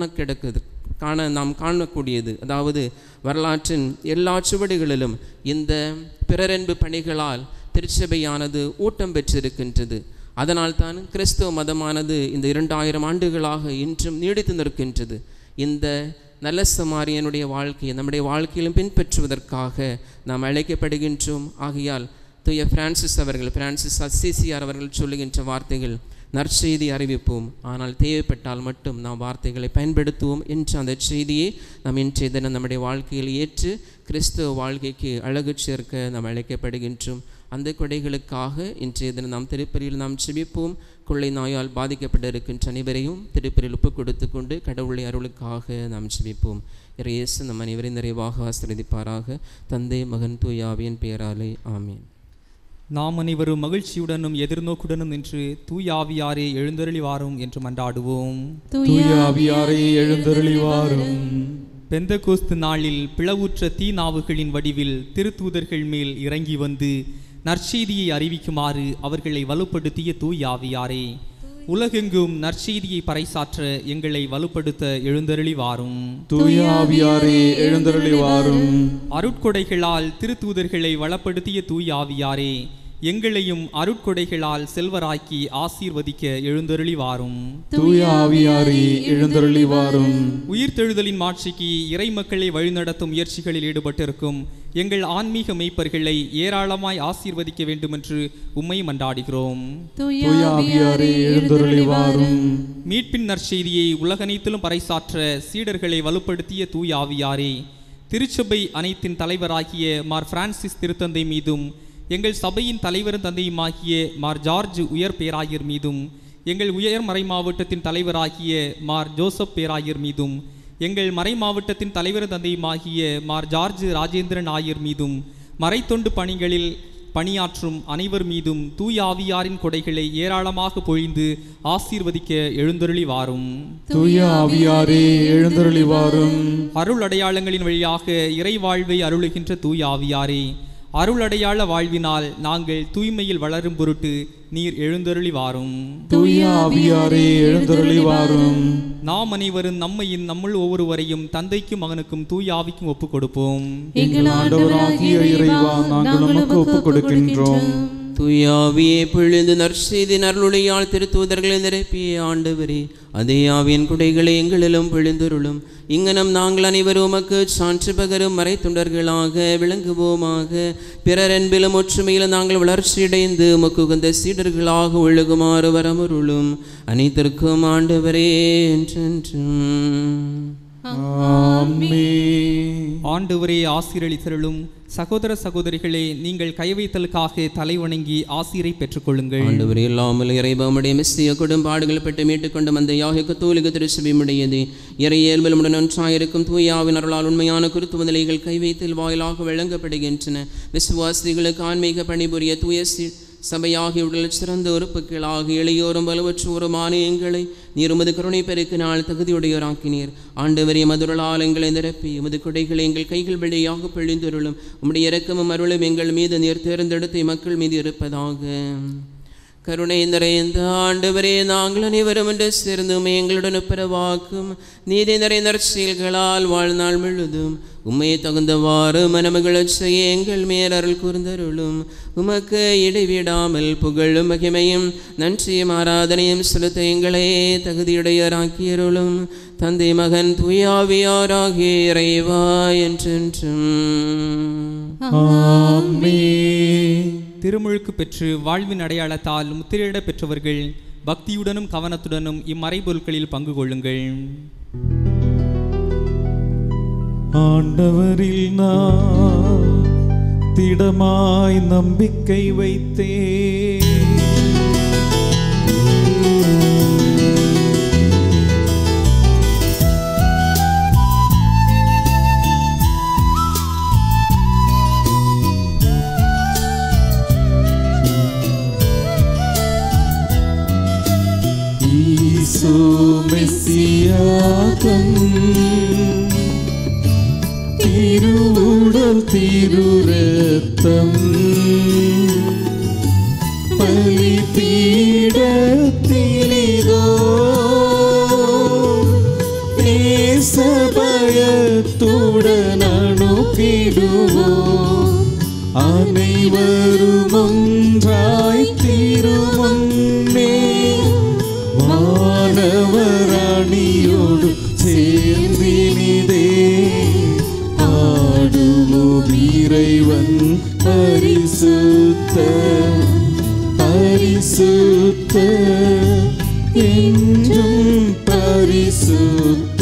நாம் காணக்கூடியது. அதாவது வரலாற்றின் எல்லா சுவடுகளிலும் இந்த பிறரன்பு பணிகளால் திருச்சபையானது ஊட்டம் பெற்றிருக்கின்றது. அதனால் தான் கிறிஸ்தவ மதமானது இந்த 2000 ஆண்டுகளாக இன்றும் நீடித்து நிற்கின்றது. இந்த நல்ல சமாரியனுடைய வாழ்க்கையை நம்முடைய வாழ்க்கையிலும் பின்பற்றுவதற்காக நாம் அழைக்கப்படுகின்றோம். ஆகையால் தூய பிரான்சிஸ் அசிசியார் அவர்கள் சொல்லுகின்ற வார்த்தைகள், நற்செய்தி அறிவிப்போம், ஆனால் தேவைப்பட்டால் மட்டும் நாம் வார்த்தைகளை பயன்படுத்துவோம் என்ற அந்த செய்தியை நாம் இன்றைய தினம் நம்முடைய வாழ்க்கையில் ஏற்று கிறிஸ்தவ வாழ்க்கைக்கு அழகு சேர்க்க நாம் அழைக்கப்படுகின்றோம். அந்த கொடைகளுக்காக இன்றைய தினம் நாம் திருப்பலியில் நாம் செபிப்போம். கொள்ளை நோயால் பாதிக்கப்பட்டிருக்கின்ற அனைவரையும் திருப்பலியில் ஒப்புக் கொடுத்து கொண்டு கடவுளை அருளுக்காக நாம் செபிப்போம். இயேசு நம் அனைவரையும் நிறைவாக ஆசீர்வதிப்பாராக. தந்தை, மகன், தூய ஆவியின் பெயராலே ஆமீன். நாம் அனைவரும் மகிழ்ச்சியுடனும் எதிர்நோக்குடனும் நின்று தூய ஆவியாரே எழுந்தருளி வாரும் என்று மன்றாடுவோம். தூய ஆவியாரே எழுந்தருளி வாரும். பெந்தகோஸ்து நாளில் பிளவுற்ற தீநாவுகளின் வடிவில் திருத்தூதர்கள் மேல் இறங்கி வந்து நற்செய்தியை அறிவிக்குமாறு அவர்களை வலுப்படுத்திய தூய ஆவியாரே, உலகெங்கும் நற்செய்தியை பறைசாற்ற எங்களை வலுப்படுத்த எழுந்தருளி வாரும். தூய ஆவியாரே எழுந்தருளி வாரும். அருட்கொடைகளால் திருத்தூதர்களை வளப்படுத்திய தூய ஆவியாரே, எங்களையும் அருட்கொடைகளால் செல்வராக்கி ஆசீர்வதிக்க எழுந்தருளி வாரும். தூய ஆவியாரே எழுந்தருளி வாரும். உயிர்த்தெழுதலின் மாட்சிக்கு இறை மக்களை வழிநடத்தும் முயற்சிகளில் ஈடுபட்டிருக்கும் எங்கள் ஆன்மீக மெய்ப்பர்களை ஏராளமாய் ஆசீர்வதிக்க வேண்டுமென்று உம்மை மன்றாடுகிறோம். தூய ஆவியாரே எழுந்தருளி வாரும். மீட்பின் நற்செய்தியை உலகனைத்திலும் பறைசாற்ற சீடர்களை வலுப்படுத்திய தூய ஆவியாரே, திருச்சபை அனைத்தின் தலைவராகிய மார் பிரான்சிஸ் திருத்தந்தை மீதும், எங்கள் சபையின் தலைவரும் தந்தையுமாகிய மார் ஜார்ஜ் உயர் பேராயர் மீதும், எங்கள் உயர் மறை மாவட்டத்தின் தலைவராகிய மார் ஜோசப் பேராயர் மீதும், எங்கள் மறை மாவட்டத்தின் தலைவரும் தந்தையுமாகிய மார் ஜார்ஜ் ராஜேந்திரன் ஆயர் மீதும், மறைத்தொண்டு பணிகளில் பணியாற்றும் அனைவர் மீதும் தூய ஆவியாரின் கொடைகளை ஏராளமாக பொழிந்து ஆசீர்வதிக்க எழுந்தருளி வாரும். தூய ஆவியாரே எழுந்தருளி வாரும். அருள் அடையாளங்களின் வழியாக இறை வாழ்வை அருளுகின்ற தூய ஆவியாரே, அருளடையாள வாழ்வினால் நாங்கள் தூய்மையில் வளரும் பொருட்டு நீர் எழுந்தருளி வாரும். தூய ஆவியாரே எழுந்தருளி வாரும். நாம் அனைவரும் நம்மையும் நம்முள் ஒவ்வொருவரையும் தந்தைக்கும் மகனுக்கும் தூய ஆவிக்கும் ஒப்புக் கொடுப்போம். எங்கள் ஆண்டவராகிய இறைவா, நாங்கள் உமக்கு ஒப்புக் கொடுக்கின்றோம். தூயாவியே பொழிந்து நற்செய்தி நருளுடையால் திருத்தூதர்களை நிரப்பிய ஆண்டவரே, அதே ஆவியின் குடைகளை எங்களிலும் பொழிந்தருளும். இங்கனம் நாங்கள் அனைவரும் உமக்கு சான்று பகரும் மறைத்துண்டர்களாக விளங்குவோமாக. பிறர் அன்பிலும் ஒற்றுமையிலும் நாங்கள் வளர்ச்சியடைந்து உமக்கு உகந்த சீடர்களாக ஒழுகுமாறு வரமருளும். அனைத்திற்கும் ஆண்டவரே என்றென்றும் ஆண்டவரே ஆசீரளித்தருளும். சகோதர சகோதரிகளே, நீங்கள் கைவைத்தலுக்காக தலைவணங்கி ஆசீரை பெற்றுக்கொள்ளுங்கள். ஆண்டவரே, இல்லாமல் இறைவனுடைய மெஸ்ஸிய கொடும்பாடுகள் பெற்று மீட்டுக்கொண்டு அந்த யாக கத்தோலிக்க திருச்சபையுடையது இறையேல்பலுடன் ஒன்றாயிருக்கும் தூயாவின் அருளால் உண்மையான குருத்துவநிலைகள் கைவைத்தல் வாயிலாக வழங்கப்படுகின்றன. விசுவாசிகளுக்கு ஆன்மீக பணிபுரிய தூய சபையாகி உடல் சிறந்த உறுப்புகளாகி இளையோரும் வலுவற்றோருமான எங்களை நீர் உமது கருணை பெருக்கினால் தகுதியுடையோராக்கினீர். ஆண்டவரே, மதுரலால் எங்களை நிரப்பி உமது கொடைகளை எங்கள் கைகள் வழியாக பொழிந்தருளும். உம்முடைய இரக்கமும் அருளும் எங்கள் மீது நீர் தேர்ந்தெடுத்த மக்கள் மீது இருப்பதாக. கருணை நிறைந்த ஆண்டவரே, நாங்கள் அனைவரும் என்று சேர்ந்தும் எங்களுடன் ஒப்புரவாக்கும் நீதி நிறைந்த நற்செயல்களால் வாழ்நாள் முழுதும் உம்மை தகுந்தவாறு மனமகிழச் செய்ய எங்கள் மேல் அருள் கூர்ந்தருளும். உமக்கு இடைவிடாமல் புகழும் மகிமையும் நன்றியும் ஆராதனையும் செலுத்த எங்களே தகுதியுடையராக்கியருளும். தந்தை மகன் தூயாவியாராகிய இறைவா என்றென்றும் ஆமென். திருமுழுக்கு பெற்று வாழ்வின் அடையாளத்தால் முத்திரையிட பெற்றவர்கள் பக்தியுடனும் கவனத்துடனும் இம்மறைபொருட்களில் பங்கு கொள்ளுங்கள். ஆண்டவரில் நான் திடமாய் நம்பிக்கை வைத்தேன். ஈசோ மெசியாதன் திருவுடல் திருரத்தம் பலிபீடத்திலிதோ நேசபயத்துடன் அணுகிடுவோம். அனைவரும் ஒன்றாய் திருமுன்னே வானவர் அணியோடு சேர்ந்தினிதே ஆடுவோம். இறைவன் பரிசுத்த பரிசுத்த என்றும் பரிசுத்த.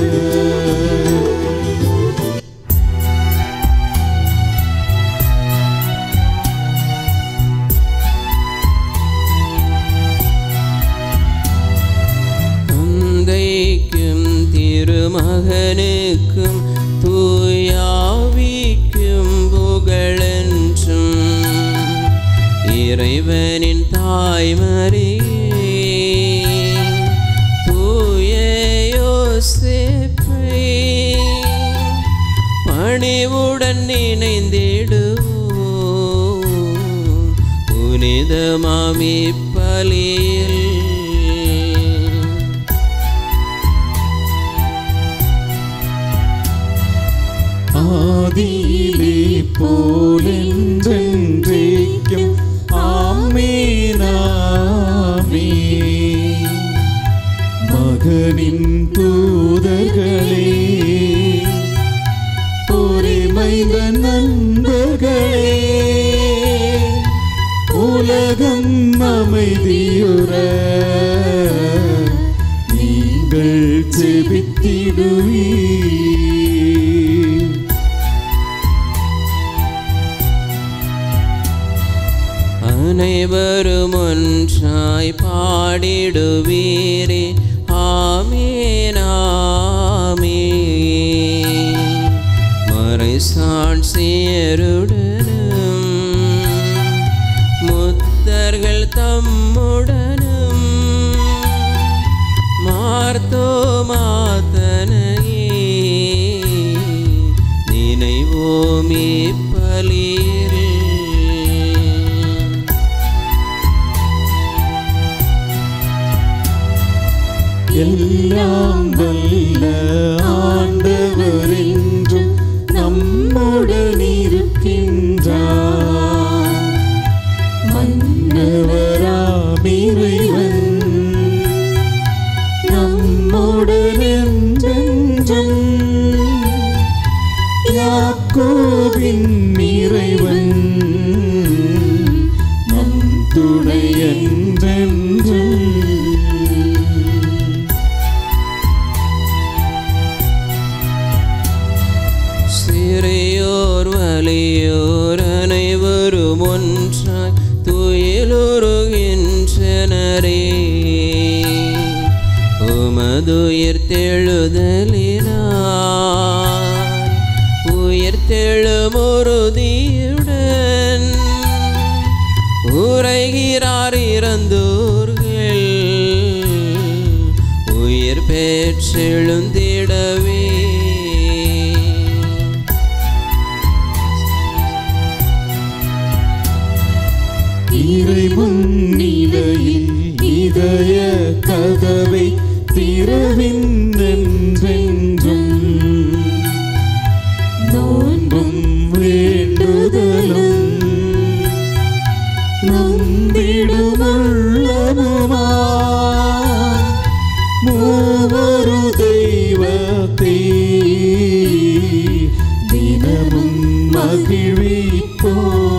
மகனுக்கும் தூயாவிக்கும் புகழென்றும் இறைவனின் தாய்மரியே தூய யோசேப்பை பணிவுடன் நினைந்திடுவோம். புனிதமாமி பலியில் ஆதியிலே போலென்றென்றைக்கும் ஆமென் ஆமென். மகனின் தூதர்களே, பொறிமைந்த நண்பர்களே, உலகம் அமைதியுற நீங்கள் ஜெபித்திடுவீர். அனைவரும் ஒன்றாய் பாடிடுவீரே ஆமென் ஆமென். மறைசாட்சியருடனும் முத்தர்கள் தம்முடனும் மார்த்தோமாத்தனையே நினைவோமே பலியில். எல்லாம் வல்ல ஆண்டவர் என்றும் நம்முடன் இருக்கின்றார். யாக்கோபின் இறைவன் நம் துணை என்றென்றும். சிறையோர் வலியோர் அனைவரும் ஒன்றாய் துயிலுருகின்றனரே, உமதுயிர் தெழுதலினார் உயிர் தெழுமுறுதியுடன் உரைகிறார் இறந்தோர்கள் உயிர் பெற்றெழுந்திடவே. இறைவன் நிலையில் இதய கதவை திறவின் என்றென்றும். நோன்பும் வேண்டுதலும் நம்பிடுமுள்ளமுமா மூவரு தெய்வத்தை தினமும் மகிழ்விப்போ.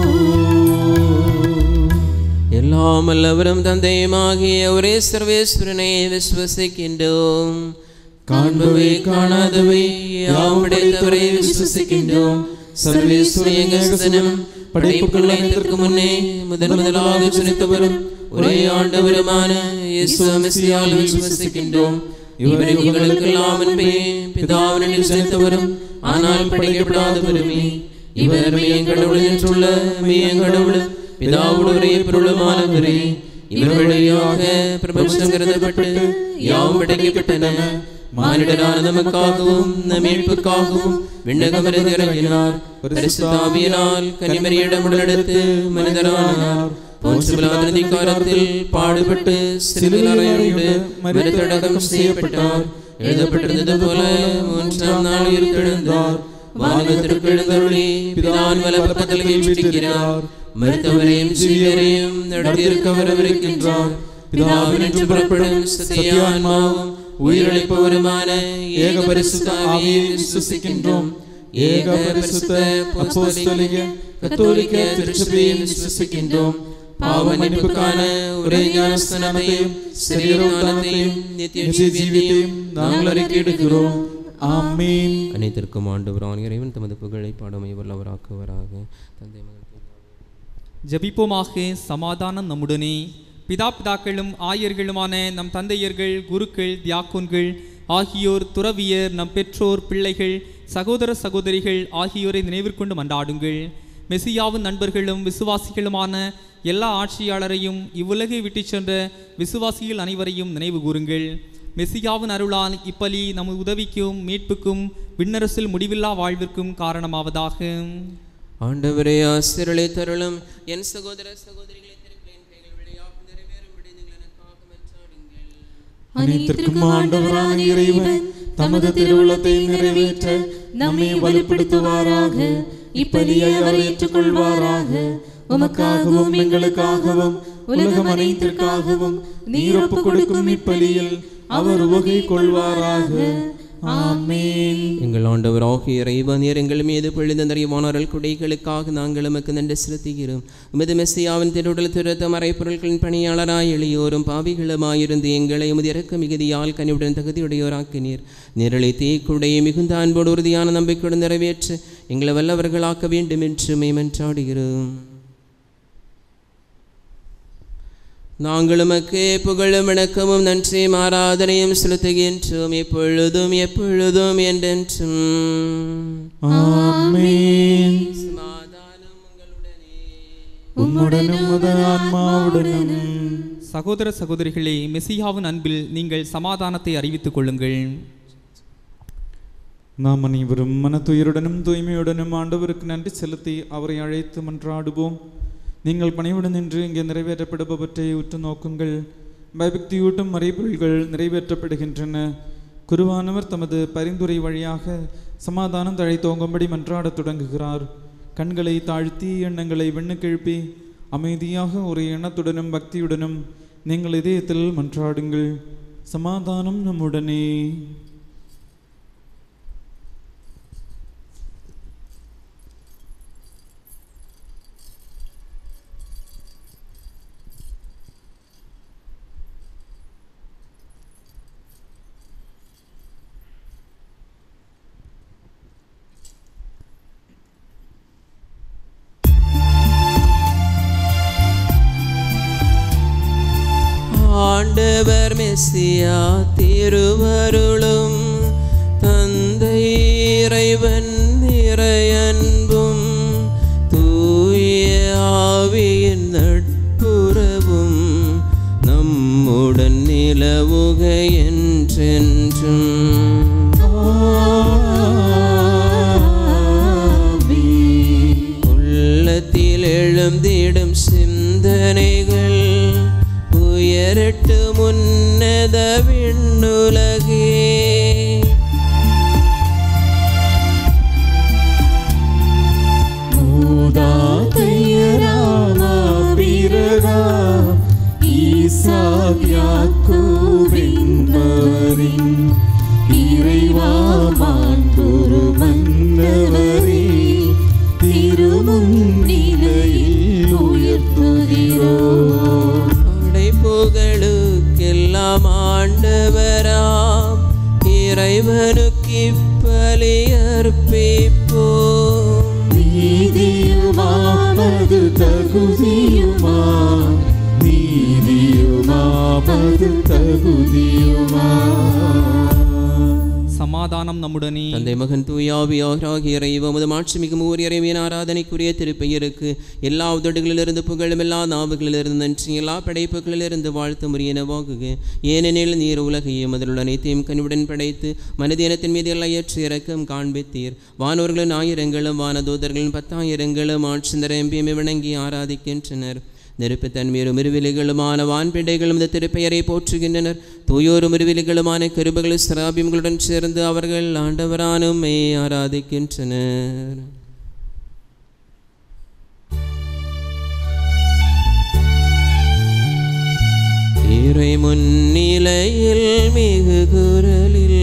எல்லாம் வல்லவரும் தந்தையுமாகிய ஒரே சர்வேஸ்வரனை விசுவசிக்கின்றோம். காண்பவை காணாதவை யாவும் படைத்தவரை விசுவசிக்கின்றோம். சர்வேஸ்வரனும் படைப்புகள் அனைத்திற்கு முன்னே முதலாக ஜனித்தவரும் ஒரே ஆண்டவருமான இயேசு மெசியால் விசுவசிக்கின்றோம். இவரை உங்களுக்கெல்லாம் அன்பே பிதாவினில் ஜனித்தவரும் ஆனால் படைக்கப்படாதவருமே. இவர் மெய்யங்கடவுள் என்றுள்ள மெய்யங்கடவுள் பிதாவோடு ஒரே பொருளுமானவரே. இவர் வழியாக பிரபஞ்சம் கருதப்பட்டு யாவும் படைக்கப்பட்டன. மானிடரான நமக்காகவும் நம் மீட்புக்காகவும் விண்ணகமிருந்து இறங்கினார். பரிசுத்த ஆவியினால் கன்னிமரியிடம் உடலெடுத்து மனிதரானார். போன்ஸ் பிலாத்தின் அதிகாரத்தில் பாடுபட்டு சிலுவையில் அறையுண்டு மரித்தடக்கம் செய்யப்பட்டார். எழுதப்பட்டிருந்தது போல மூன்றாம் நாள் உயிர்த்தெழுந்தார். வானகத்திற்கு எழுந்தருளி பிதாவின் வலப்பக்கத்தில் வீற்றிருக்கிறார். மரித்தவரையும் ஜீவியரையும் நடத்தியிருக்க வரவிருக்கின்றார். பிதாவினின்று புறப்படும் சத்திய ஆன்மாவும் உயிரளிப்பவருமான ஏக பரிசுத்த ஆவியை விசுவசிக்கின்றோம். ஏக பரிசுத்த அப்போஸ்தலிக கத்தோலிக்க திருச்சபையை விசுவசிக்கின்றோம். பாவ மன்னிப்புக்கான ஒரே ஞானஸ்நானத்தையும் சரீரதானத்தையும் நித்திய ஜீவியத்தையும் நாங்கள் அறிக்கையிடுகிறோம். ஆமென். அனைத்திற்கும் ஆண்டவரான இறைவன் தமது புகழை பாடமை வல்லவராக்குவராக. தந்தை மகன் ஜெபிப்போமாக. சமாதானம் நம்முடனே. பிதாக்களும் ஆயர்களுமான நம் தந்தையர்கள், குருக்கள், தியாக்கோன்கள் ஆகியோர், துறவியர், நம் பெற்றோர், பிள்ளைகள், சகோதர சகோதரிகள் ஆகியோரை நினைவிற்கொண்டு மன்றாடுங்கள். மெசியாவின் நண்பர்களும் விசுவாசிகளுமான எல்லா ஆட்சியாளரையும் இவ்வுலகை விட்டு சென்ற விசுவாசிகள் அனைவரையும் நினைவு கூறுங்கள். மெசியாவின் அருளால் இப்பலி நம் உதவிக்கும் மீட்புக்கும் விண்ணரசில் முடிவில்லா வாழ்விற்கும் காரணமாவதாக. ஆண்டவரே ஆசிரியர்களை தருளும். என் சகோதர சகோதரிகளை திருப்பின் கைகள் வழியாக நிறைவேறும் விடுதல் எனக்காக மன்றாடுங்கள். அனைத்திற்கும் ஆண்டவரான இறைவன் தமது திருவுளத்தை நிறைவேற்ற நம்மை வலுப்படுத்துவாராக. இப்பலியை அவர் ஏற்றுக்கொள்வாராக. உமக்காகவும் எங்களுக்காகவும் உலகம் அனைத்திற்காகவும் நீர் ஒப்புக் கொடுக்கும் இப்பலியில் அவர் உவகை கொள்வாராக. ஆமென். எங்கள் ஆண்டவராகிய இறைவன் எங்கள் மீது பொழிந்த நிறைவானவர்கள் குடைகளுக்காக நாங்கள் உமக்கு நன்றி செலுத்துகிறோம். உமது மெசியாவின் திருவுடல் திருத்த மறைப்பொருட்களின் பணியாளராய் எளியோரும் பாவிகளுமாயிருந்து எங்களை உமது இறக்க மிகுதியால் கனிவுடன் தகுதியுடையோராக்கினீர். நிரலை தீக்குடையை மிகுந்த அன்போடு உறுதியான நம்பிக்கையுடன் நிறைவேற்று எங்களை வல்லவர்களாக்க வேண்டும் என்று மேமன்றாடுகிறோம். நாங்கள் உமக்கு புகழும் வணக்கமும் நன்றியும் ஆராதனையும் செலுத்துகின்றோம், எப்பொழுதும் எப்பொழுதும் என்றென்றும். ஆமென். சமாதானம் உங்களுடனே. உம்முடனும் உமது ஆன்மாவுடனும். சகோதர சகோதரிகளே, மெசியாவின் அன்பில் நீங்கள் சமாதானத்தை அறிவித்துக் கொள்ளுங்கள். நாம் அனைவரும் மனத்துயருடனும் தூய்மையுடனும் ஆண்டவருக்கு நன்றி செலுத்தி அவரை அழைத்து மன்றாடுவோம். நீங்கள் பணிவுடன் நின்று இங்கே நிறைவேற்றப்படுபவற்றை உற்று நோக்குங்கள். பயபக்தியூட்டும் மறைபொருள்கள் நிறைவேற்றப்படுகின்றன. குருவானவர் தமது பரிந்துரை வழியாக சமாதானம் தழைத்தோங்கும்படி மன்றாடத் தொடங்குகிறார். கண்களை தாழ்த்தி எண்ணங்களை விண்ணுக்கெழுப்பி அமைதியாக ஒரு எண்ணத்துடனும் பக்தியுடனும் நீங்கள் இதயத்தில் மன்றாடுங்கள். சமாதானம் நம்முடனே. ஆண்டவர் மெசியா திருவருளும் தந்தை இறைவன் இறையன்பும் தூய ஆவியின் நட்புறவும் நம்முடன் நிலவுக என்றென்றும். உள்ளத்தில் எழுந்திடும் சிந்தனைகள் உயரட்டு முன்னத விண்ணுலகே. படைப்புகளுக்கெல்லாம் ஆண்டவராம் இறைவனுக்கு இப்பலி அர்ப்பிப்போம். நீதியுமாவது தகுதியுமா, நீதியுமாவது தகுதியுமா. சமாதானம் நம்முடனே. தந்தை மகன் தூயாவியாகிய இறைவன் மாட்சிமிகும் ஊர் இறைவன் ஆராதனைக்குரிய திருப்பெயருக்கு எல்லா உதடுகளிலிருந்து புகழும் எல்லா நாவுகளிலிருந்து நன்றி எல்லா படைப்புகளிலிருந்து வாழ்த்து முறியனவாகுக. ஏனெனில் நீர் உலகையும் அதில் அனைத்தையும் கனிவுடன் படைத்து மனிதனத்தின் மீது எல்லாம் ஏற்று இறக்கம் காண்பித்தீர். வானோர்களின் ஆயிரங்களும் வானதூதர்களின் 10,000ங்களும் ஆட்சி நிரம்பியுமே வணங்கி ஆராதிக்கின்றனர். நெருப்பு தன்மையரும் இருவிலிகளுமான வான்பிண்டைகளும் இந்த திருப்பெயரை போற்றுகின்றனர். தூயோரும் இருவிலிகளுமான கருபுகள் சிராபியங்களுடன் சேர்ந்து அவர்கள் ஆண்டவரானுமே ஆராதிக்கின்றனர். இறை முன்னிலையில் மிகு குரலில்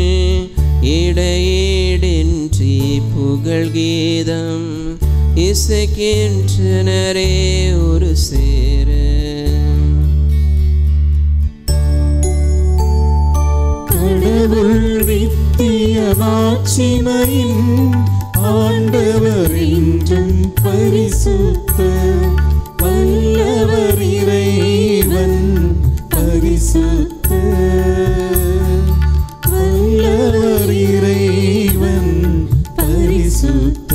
இடையீடின்றி புகழ் கீதம் இசைக்கின்றனரே ஒரு சேர. கடவுள் வித்திய மாட்சிமையின் ஆண்டவர் என்றும் பரிசுத்த வல்லவர் இறைவன் பரிசுத்த வல்லவர் இறைவன் பரிசுத்த.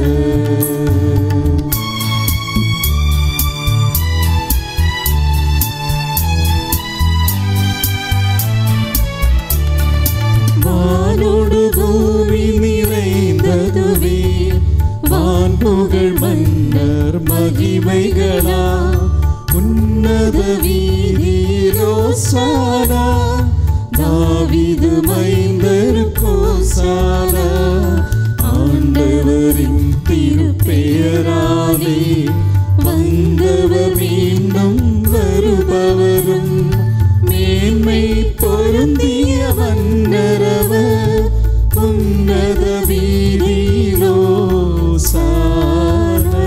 வானோடு பூமி நிறைந்ததுவே வான்புகழ் மன்னர் மகிமைகளா உன்னத வீதியிலோசானா தாவீது மைந்தருக்கோசானா. ஆண்டவரின் திருப்பெயராலே வந்தவர் மீண்டும் வருபவரும் மேன்மை பொருந்திய மன்னரவர் உன்னத வீதியிலோசானா.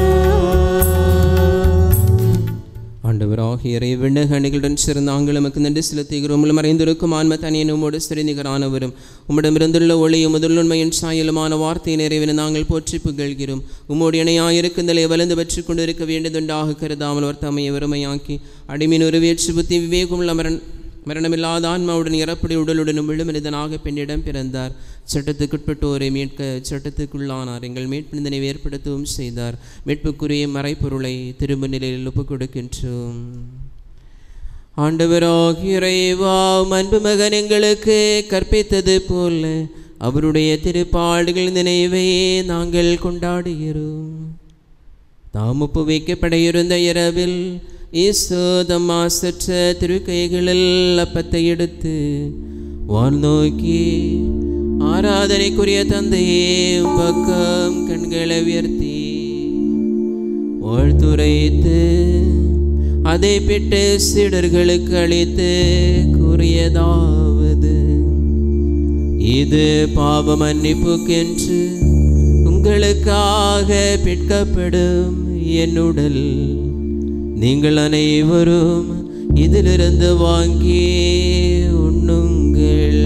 ஆண்டவராகிய இறைவனுடைய அணிகளுடன் சேர்ந்த நாங்கள் நமக்கு நன்றி செலுத்துகிறோம். மறைந்திருக்கும் ஆன்ம தனியன் உம்மோடு சிறுநிகரானவரும் உம்மிடமிருந்துள்ள ஒளியும் முதலுண்மையின் சாயலுமான வார்த்தை நிறைவேன நாங்கள் போற்றி புகழ்கிறோம். உம்மோடு இணையாயிருக்குந்தலை வளர்ந்து பெற்றுக் கொண்டிருக்க வேண்டியதுண்டாக கருதாமல் அவர் தம்மையை வறுமையாக்கி அடிமின் உருவேற்று புத்தி விவேகமுள்ள மரணமில்லாத ஆன்மாவுடன் இறப்படி உடலுடனும் விழு மனிதனாக பெண்ணிடம் பிறந்தார். சட்டத்துக்குட்பட்டோரை மீட்க சட்டத்துக்குள்ளானார். எங்கள் மீட்பினை ஏற்படுத்தவும் செய்தார். மீட்புக்குரிய மறைப்பொருளை திரும்ப நிலையில் ஒப்புக் கொடுக்கின்றோம். ஆண்டவராகிய இறைவா, அன்பு மகன் எங்களுக்கு கற்பித்தது போல அவருடைய திருப்பாடுகள் நினைவை நாங்கள் கொண்டாடுகிறோம். தாம் ஒப்பு வைக்கப்பட இருந்த இரவில் ஈசோதம் மாசற்ற திருக்கைகளில் அப்பத்தை எடுத்து வான் நோக்கி ஆராதனைக்குரிய தந்தையே பக்கம் கண்களை உயர்த்தி வாழ்த்துரைத்து அதை பிட்டு சீடர்களுக்கு அளித்து கூறியதாவது, இது பாவ மன்னிப்புக்கென்று உங்களுக்காக பிற்கப்படும் என் உடல். நீங்கள் அனைவரும் இதிலிருந்து வாங்கி உண்ணுங்கள்.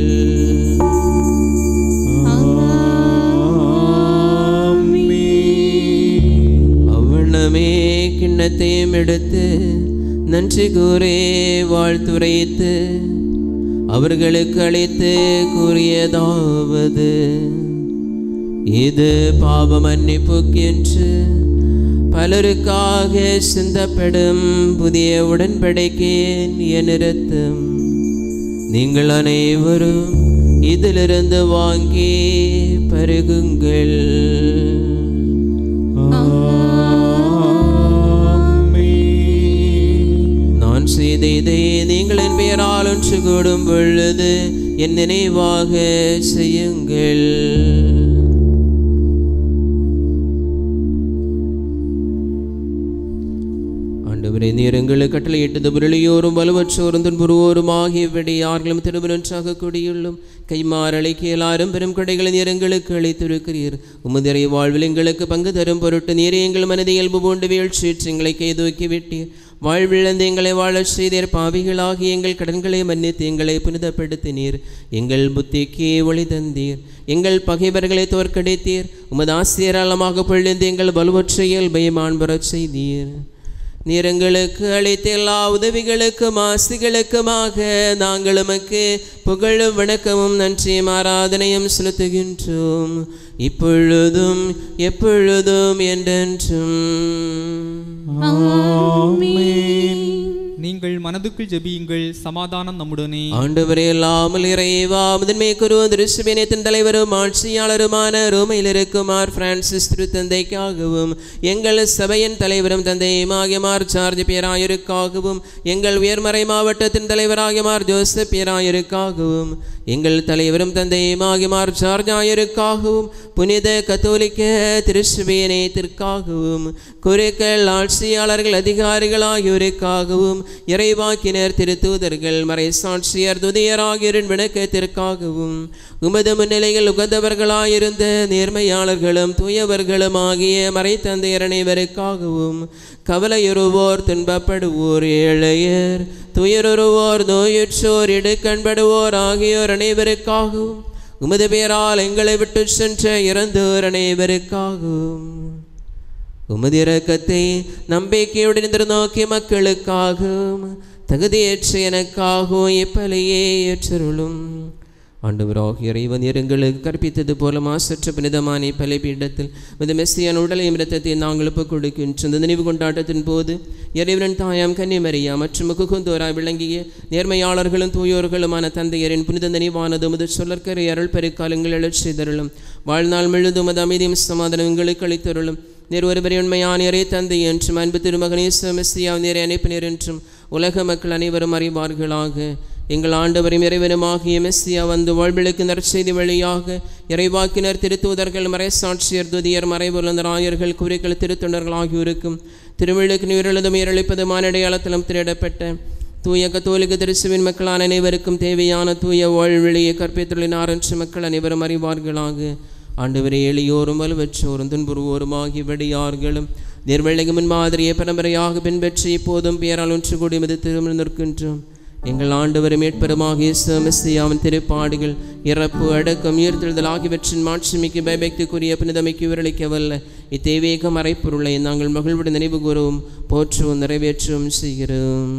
அவ்வண்ணமே கிண்ணத்தையும் எடுத்து நன்றி கூறே வாழ்த்துரைத்து அவர்களுக்கு அளித்து கூறியதாவது, இது பாவ மன்னிப்புக்கென்று பலருக்காக சிந்தப்படும் புதிய உடன்படிக்கையின் என் இரத்தம். நீங்கள் அனைவரும் இதிலிருந்து வாங்கி பருகுங்கள். நான் செய்த இதை நீங்கள் என் பெயரால் ஒன்று கூடும் பொழுது என் நினைவாக செய்யுங்கள். ஆண்டவரே, நீர் எங்களுக்கு கட்டளையிட்டது பொருளியோரும் வலுவற்றோரும் துன்புறுவோரும் ஆகியபடி யார்களும் திருமணன்றாக கூடியுள்ளும் கைமாறலைக்கு எல்லாரும் பெரும் கொடைகளை நீர் எங்களுக்கு அளித்திருக்கிறீர். உமது வாழ்வில் எங்களுக்கு பங்கு தரும் பொருட்டு நீர் எங்கள் மனதை இயல்பு போன்று வீழ்ச்சியிற்று எங்களை கைதூக்கி விட்டீர். வாழ்விழந்து எங்களை வாழச் செய்தீர். பாவிகளாகி எங்கள் கடன்களை மன்னித்து எங்களை புனிதப்படுத்தினீர். எங்கள் புத்திக்கு ஒளி தந்தீர். எங்கள் பகைவர்களை தோற்கடித்தீர். உமது ஆசிரியராளமாக பொழிந்து எங்கள் வலுவற்ற இயல்பை மாண்புறச் செய்தீர். நீர் எங்களுக்கு அளித்த எல்லா உதவிகளுக்கும் ஆசிகளுக்குமாக நாங்கள் உமக்கு புகழும் வணக்கமும் நன்றியும் ஆராதனையும் செலுத்துகின்றோம், இப்பொழுதும் எப்பொழுதும் என்றென்றும். நீங்கள் மனதுக்குள் ஜெபியுங்கள், சமாதானம் நம்முடனே. ஆண்டவரே, இல்லாமல் இறைவா, முதன்மை குருவும் திருச்சபையினத்தின் தலைவரும் ஆட்சியாளருமான ரோமையில் இருக்கும் மார் பிரான்சிஸ் திருத்தந்தைக்காகவும், எங்கள் சபையின் தலைவரும் தந்தையுமாகிய மார் ஜார்ஜ் பேராயருக்காகவும், எங்கள் உயர்மறை மாவட்டத்தின் தலைவராகிய மார் ஜோசப் பேராயருக்காகவும், எங்கள் தலைவரும் தந்தையுமாகிய மார் ஜார்ஜ் ஆயருக்காகவும், புனித கத்தோலிக்க திருச்சபையினத்திற்காகவும், குருக்கள் ஆட்சியாளர்கள் அதிகாரிகள் ஆகியோருக்காகவும், இறைவாக்கினர் திருத்தூதர்கள் மறை சாட்சியர் துதியர் ஆகியோரின் விளக்கத்திற்காகவும், உமது முன்னிலையில் உகந்தவர்களாயிருந்த நேர்மையாளர்களும் தூயவர்களும் ஆகிய மறை தந்தையர் அனைவருக்காகவும், கவலையுறுவோர் துன்பப்படுவோர் ஏழையர் துயருறுவோர் நோயுற்றோர் இடுக்கண்படுவோர் ஆகியோர் அனைவருக்காகவும், உமது பேரால் எங்களை விட்டு சென்ற இறந்தோர் அனைவருக்காகவும், உமது இரக்கத்தை நம்பிக்கையுடன் எதிர்நோக்கிய மக்களுக்காகவும், தகுதியற்ற எனக்காகவும் இப்பலியே ஏற்றருளும். ஆண்டவராகிய இறைவன் எங்களுக்கு கற்பித்தது போல மாசற்ற புனிதமான பலிபீடத்தில் இந்த மெஸ்ஸியான உடலையும் இரத்தத்தை நாங்கள் ஒப்புக் கொடுக்கின்றோம். இந்த நினைவு கொண்டாட்டத்தின் போது இறைவன் தாயாம் கன்னிமரியா மற்றும் முகுந்தோராய் விளங்கிய நேர்மையாளர்களும் தூயோர்களுமான தந்தையரின் புனித நினைவானது உமது சொல்லற்கரை அருள் பெருக்காலங்கள் எழுச்சிதருளும். வாழ்நாள் முழுதும் உமது அமைதியும் சமாதானம் எங்களுக்கு அளித்தருளும். நீர் ஒருவரை உண்மையான இறை தந்தை என்றும் அன்பு திருமகனே மெஸ்ஸியா நீரை அனுப்பினர் என்றும் உலக மக்கள் அனைவரும் அறிவார்களாக. எங்கள் ஆண்டவரும் இறைவனுமாகிய மெஸ்ஸியா வந்து வாழ்விழுக்கு நற்செய்தி வழியாக இறைவாக்கினர் திருத்தூதர்கள் மறை சாட்சியர் துதியர் மறைபொருளர் ஆயர்கள் குறைகள் திருத்தொண்டர்கள் ஆகியோருக்கும் திருவிழுக்கு நீரெழுதும் உயிரளிப்பதுமான அடையாளத்திலும் திரையிடப்பட்ட தூய கத்தோலிக்க திருச்சுவின் மக்களான அனைவருக்கும் தேவையான தூய வாழ்வெளியை கற்பித்துள்ளினார் என்று மக்கள் அனைவரும் அறிவார்களாக. ஆண்டவரே, எளியோரும் வலுவற்றோரும் துன்புறுவோரும் ஆகியவடியார்களும் நிர்வழகு முன்மாதிரியை பரம்பரையாக பின்பற்றி இப்போதும் பெயரால் ஒன்று கூடி மது திருமணம் நிற்கின்றோம். எங்கள் ஆண்டவரும் மீட்பெருமாகிய இயேசு மெஸ்ஸியாவின் திருப்பாடுகள் இறப்பு அடக்கம் உயிர்த்தெழுதல் ஆகியவற்றின் மாட்சிமிக்கு பயபக்திக்குரிய புனிதமைக்கு விரளிக்க வல்ல இத்தேவேக மறைப்பொருளை நாங்கள் மகிழ்வுடன் நினைவு கூறவும் போற்றவும் நிறைவேற்றவும் செய்கிறோம்.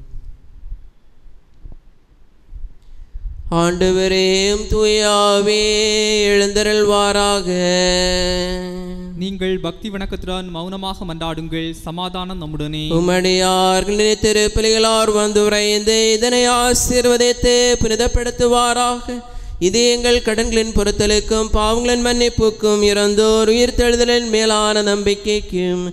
ஆண்டவரேயும் தூயாவே எழுந்தருள்வாராக. நீங்கள் பக்தி வணக்கத்துடன் மௌனமாக மன்றாடுங்கள், சமாதானம் நம்முடனே. உமடியார்கள் திருப்பலிகளார் வந்து உரைந்து இதனை ஆசீர்வதித்து புனிதப்படுத்துவாராக. இது எங்கள் கடன்களின் பொறுத்தலுக்கும் பாவங்களின் மன்னிப்புக்கும் இறந்தோர் உயிர்த்தெழுதலின் மேலான நம்பிக்கைக்கும்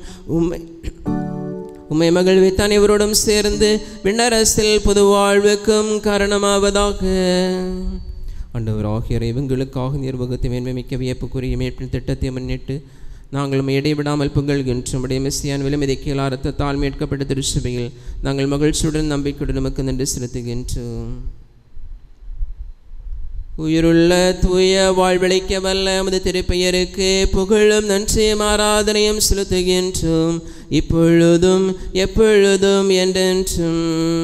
உம்மை மகிழ்வித்து அனைவரோடும் சேர்ந்து விண்ணரசில் புது வாழ்வுக்கும் காரணமாவதாக. ஆண்டவராகிய இறைவங்களுக்காக நிர்வாகத்தை மேன்மைமிக்க வியப்புக்குரிய மீட்பின் திட்டத்தை முன்னிட்டு நாங்கள் இடைவிடாமல் புகழ்கின்றோம். உடைய மெஸ்ஸியான் விலைமதிக்கலா இரத்தத்தால் மீட்கப்பட்ட திருச்சபையில் நாங்கள் மகிழ்ச்சியுடன் நம்பிக்கையுடன் நமக்கு நன்றி செலுத்துகின்றோம். உயிருள்ள தூய வாழ்வளிக்க வல்ல நமது திருப்பெயருக்கு புகழும் நன்றியும் ஆராதனையும் செலுத்துகின்றோம், இப்பொழுதும் எப்பொழுதும் என்றென்றும்.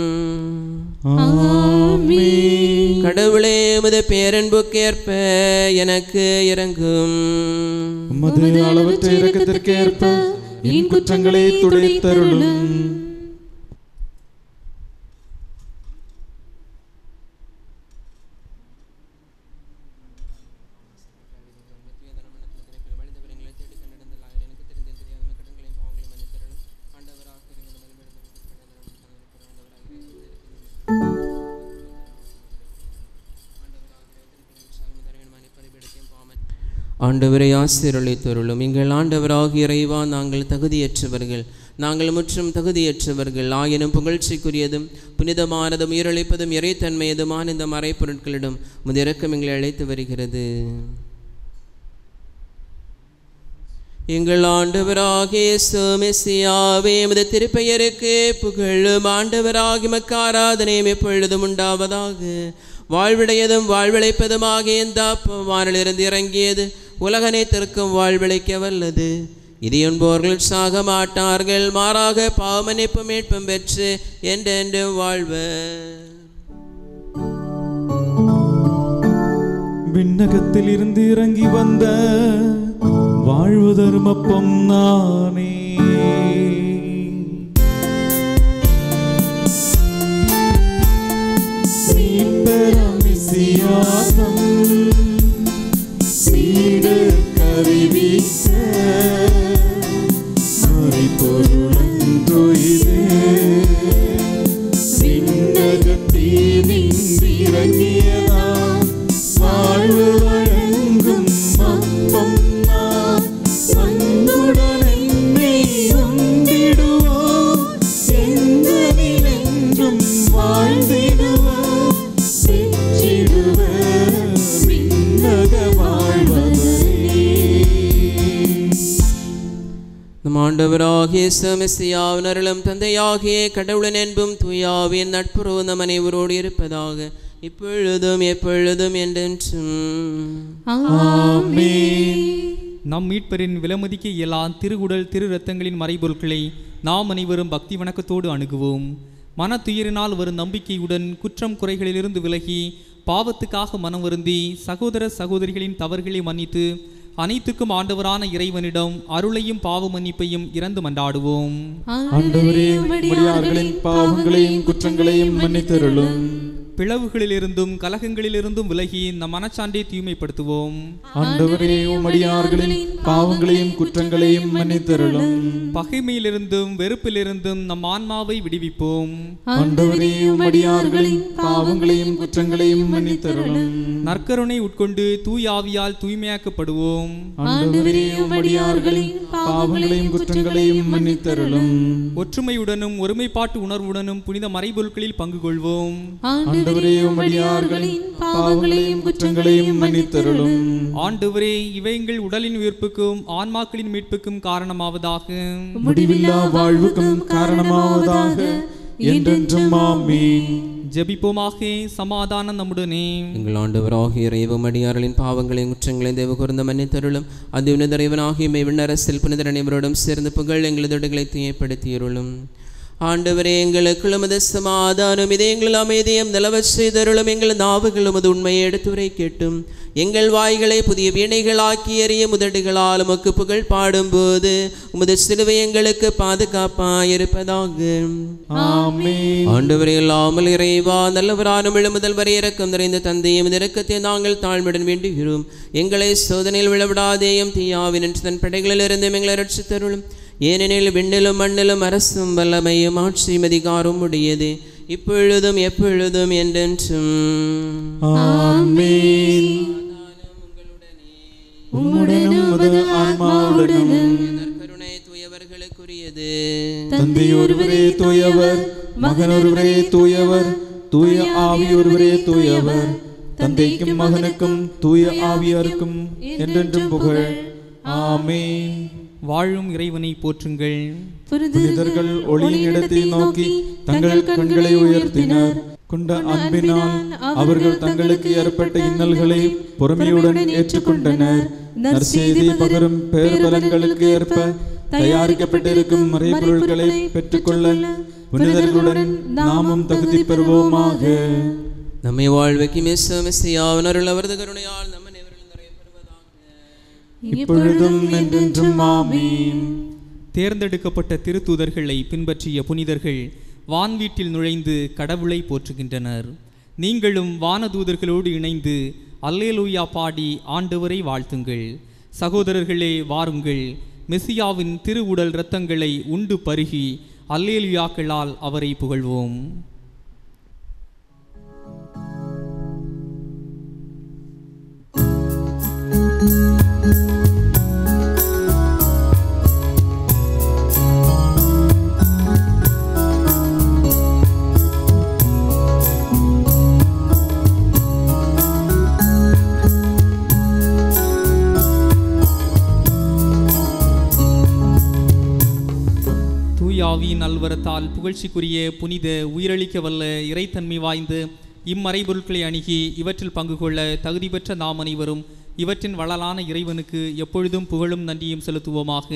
கடவுளே, உமது பேரன்புக்கேற்ப எனக்கு இறங்கும். உமது அளவற்ற இரக்கத்திற்கேற்ப என் குற்றங்களை துடைத்தருளும். ஆண்டவரை ஆசீர்வதித்தருளும். எங்கள் ஆண்டவராகிய இறைவா, நாங்கள் தகுதியற்றவர்கள், நாங்கள் முற்றும் தகுதியற்றவர்கள். ஆயினும் புகழ்ச்சிக்குரியதும் புனிதமானதும் உயிரளிப்பதும் இறைத்தன்மையதுமான இந்த மறைப்பொருட்களிடம் உமது இரக்கம் எங்களை அழைத்து வருகிறது. எங்கள் ஆண்டவராகிய இயேசு மெசியாவே, உமது திருப்பெயருக்கு புகழும். ஆண்டவராகிய உமக்கு ஆராதனையும் எப்பொழுதும் உண்டாவதாக. வாழ்விடையதும் வாழ்விழைப்பதுமாகிய இந்த வானிலிருந்து இறங்கியது உலகனைத்திற்கும் வாழ்விழைக்க வல்லது. இது என்பவர்கள் சாக மாட்டார்கள், மாறாக பாவமன்னிப்பு மீட்பும் பெற்று என்றென்றும் வாழ்வர். விண்ணகத்தில் இருந்து இறங்கி வந்த வாழ்வு தருமப்பம் நானே. ஆண்டவராகிய இயேசு மெசியாவின் அருளும் தந்தையாகிய கடவுளின் அன்பும் தூயாவின் நட்புறவு நம் அனைவரோடு இருப்பதாக, இப்பொழுதும் எப்பொழுதும் என்றென்றும். ஆமென். நம் மீட்பரின் விலைமதிக்க இயலா திருவுடல் திரு இரத்தங்களின் மறைபொருட்களை நாம் அனைவரும் பக்தி வணக்கத்தோடு அணுகுவோம். மன துயரினால் வரும் நம்பிக்கையுடன் குற்றம் குறைகளிலிருந்து விலகி பாவத்துக்காக மனம் வருந்தி சகோதர சகோதரிகளின் தவறுகளை மன்னித்து அனைத்துக்கும் ஆண்டவரான இறைவனிடம் அருளையும் பாவ மன்னிப்பையும் இறந்து மன்றாடுவோம். ஆண்டவரே, உம்முடையார்களின் பாவங்களையும் குற்றங்களையும் மன்னித்தருளும். பிளவுகளிலிருந்தும் கலகங்களிலிருந்தும் விலகி நம் மனச்சான்றை தூய்மைப்படுத்துவோம். ஆண்டவரே, உம்முடையார்களின் பாவங்களையும் குற்றங்களையும் மன்னித்தருளும். பகைமையிலிருந்தும் வெறுப்பிலிருந்தும் நம் ஆன்மாவை விடுவிப்போம். ஆண்டவரே, உம்முடையார்களின் பாவங்களையும் குற்றங்களையும் மன்னித்தருளும். நற்கருணை உட்கொண்டு தூய ஆவியால் தூய்மையாக்கப்படுவோம். ஆண்டவரே, உம்முடையார்களின் பாவங்களையும் குற்றங்களையும் மன்னித்தருளும். ஒற்றுமையுடனும் ஒருமைப்பாட்டு உணர்வுடனும் புனித மறைபொருட்களில் பங்கு கொள்வோம். ஆண்டவரே, உம்முடையார்களின் பாவங்களையும் குற்றங்களையும் மன்னித்தருளும். ஆண்டவரே, இவை எங்கள் உடலின் உயிர்ப்புக்கும் ஆன்மாக்களின் மீட்புக்கும் காரணமாவதாக, முடிவில்லா வாழ்வுக்கும் காரணமாவதாக, என்றென்றும் ஆமென். ஜெபிப்போமாக. சமாதானம் நம்முடனே. எங்கள் ஆண்டவராகிய இறைவன் அடியார்களின் பாவங்களையும் குற்றங்களையும் தேவ கூர்ந்த மன்னித்தருளும். அது உன்னத இறைவனாகிய விண்ணரசில் புனிதர் அனைவரோடும் சேர்ந்து புகழ் எங்களது உடைகளை தூய்மைப்படுத்தியருளும். ஆண்டவரே, எங்களுக்கு உமது சமாதானம் இதே எங்கள் அமைதியம் நிலவச் செய்தருளும். எங்கள் நாவுகள் உமது உண்மையை எடுத்துரை கேட்டும் எங்கள் வாய்களை புதிய வீணைகளாக்கி எறிய முதடுகளால் உமக்கு புகழ் பாடும்போது உமது சிலுவை எங்களுக்கு பாதுகாப்பாயிருப்பதாக. ஆமென். ஆண்டவரே, இல்லாமல் இறைவா, நல்லவரான முதல் வரை இரக்கம் நிறைந்த தந்தையும் இரக்கத்தை நாங்கள் தாழ்மையுடன் வேண்டுகிறோம். எங்களை சோதனையில் விழவிடாதேயும் தீயாவின் தன் படைகளிலிருந்து எங்களை ரட்சித்தருளும். ஏனெனில் விண்ணிலும் மண்ணிலும் அரசும் வல்லமையும் ஆட்சியும் அதிகாரம் உடையது, இப்பொழுதும் எப்பொழுதும் என்றென்றும். ஆமென். உம்முடனும் உமது ஆன்மாவுடனும். கருணை தூயவர்களுக்குரியது. தந்தை ஒருவரே தூயவர், மகன் ஒருவரே தூயவர், தூய ஆவி ஒருவரே தூயவர். தந்தைக்கும் மகனுக்கும் தூய ஆவியாருக்கும் என்றென்றும் புகழ். ஆமென். வாழும் இறைவனை போற்றுங்கள். புனிதர்கள் ஒளியின் இடத்தை நோக்கி தங்கள் கண்களை உயர்த்தினர். கொண்ட அன்பினால் அவர்கள் தங்களுக்கு ஏற்பட்ட இன்னல்களை பொறுமையுடன் ஏற்றுக்கொண்டனர். நற்செய்தி பகரும் பேர்பலன்களுக்கு ஏற்ப தயாரிக்கப்பட்டிருக்கும் மறைபொருள்களை பெற்றுக்கொள்ள புனிதர்களுடன் நாமும் தகுதி பெறுவோமாக. நம்மை வாழ்வைக்கும் இயேசு மெசியாவின் அருள் அவரது கருணையால் நம்ம அனைவரிலும் நிறைய பெறுவதாக. இப்பொழுதும் என்றென்றும் ஆமென். தேர்ந்தெடுக்கப்பட்ட திருத்தூதர்களை பின்பற்றிய புனிதர்கள் வான்வீட்டில் நுழைந்து கடவுளை போற்றுகின்றனர். நீங்களும் வானதூதர்களோடு இணைந்து அல்லேலூயா பாடி ஆண்டவரை வாழ்த்துங்கள். சகோதரர்களே, வாருங்கள், மெசியாவின் திருவுடல் இரத்தங்களை உண்டு பருகி அல்லேலூயாக்களால் அவரை புகழ்வோம். தூயாவியின் நல்வரத்தால் புகழ்ச்சிக்குரிய புனித உயிரளிக்க வல்ல இறைத்தன்மை வாய்ந்த இம்மறைபொருட்களை அணுகி இவற்றில் பங்கு கொள்ள தகுதி பெற்ற நாம் அனைவரும் இவற்றின் வளலான இறைவனுக்கு எப்பொழுதும் புகழும் நன்றியும் செலுத்துவோமாக.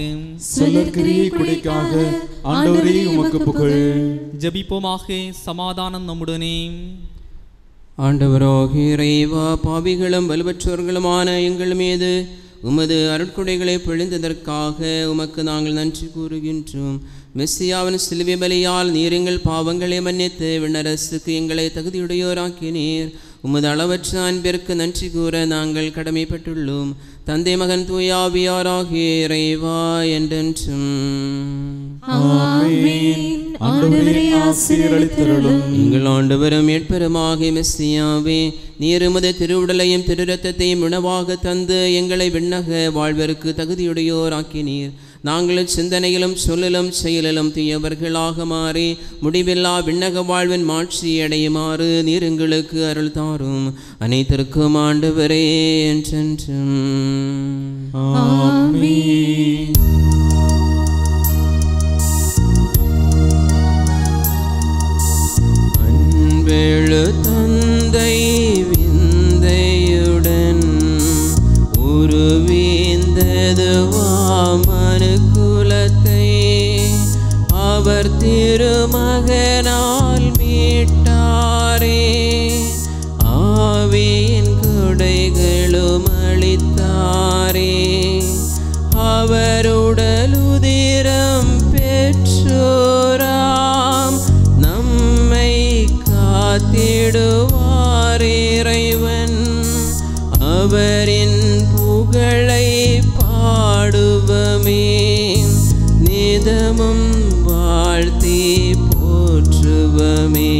ஜெபிப்போமாக. சமாதானம் நம்முடனே. ஆண்டவராகிய இறைவா, பாவிகளும் வலுவற்றோர்களுமான எங்கள் மீது உமது அருட்கொடைகளை பொழிந்ததற்காக உமக்கு நாங்கள் நன்றி கூறுகின்றோம். மெஸ்ஸியாவின் சிலுவை பலியால் நீர் எங்கள் பாவங்களை மன்னித்து விண்ணரசுக்கு எங்களை தகுதியுடையோராக்கினீர். உமது அளவற்ற அன்பிற்கு நன்றி கூற நாங்கள் கடமைப்பட்டுள்ளோம். தந்தை மகன் தூயாவியாராகிய இறைவா என்றென்றும் எங்கள் ஆண்டவரும் மீட்பெருமாகிய மெஸ்ஸியாவே, நீர் உமது திருவுடலையும் திருரத்தத்தையும் உணவாக தந்து எங்களை விண்ணக வாழ்விற்கு தகுதியுடையோராக்கினீர். நாங்கள் சிந்தனையிலும் சொல்லிலும் செயலிலும் தீயவர்களாக மாறி முடிவில்லா விண்ணக வாழ்வின் மாட்சி அடையுமாறு நீர் எங்களுக்கு அருள் தாரும். அனைத்திற்கும் ஆண்டவரே என்றென்றும் ஆமென். அன்பெழு தந்தை விந்தையுடன் உருவீந்தது மனுக்குலத்தை அவர் திருமகனால் மீட்டாரே. ஆவியின் கொடைகளும் அளித்தாரே. அவருடலுதிரம் பெற்றோராம் நம்மை காத்திடுவார் இறைவன். அவரின் புகழை பாடுவமே, நிதமும் வாழ்த்தி போற்றுவமே.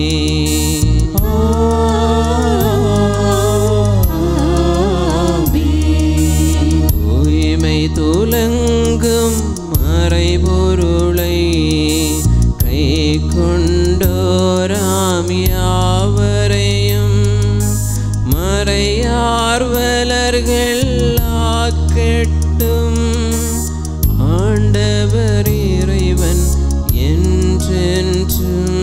தூய்மை துலங்கும் மறைபொருளை கை கொண்டோராம் யாவரையும் மறையார்வலர்கள் ஆக்கட்டும். ஆண்டவர் இறைவன் என்றென்றும்.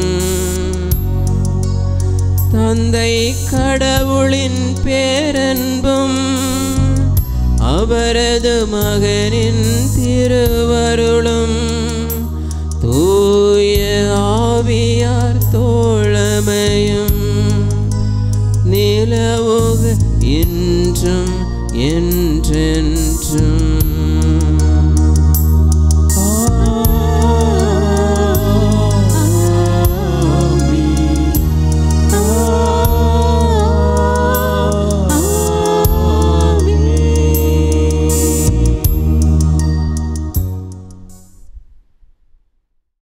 தந்தை கடவுளின் பேரன்பும் அவரது மகனின் திருவருளும் தூய ஆவியார் தோழமையும் நிலவுக இன்றும் என்றென்றும்.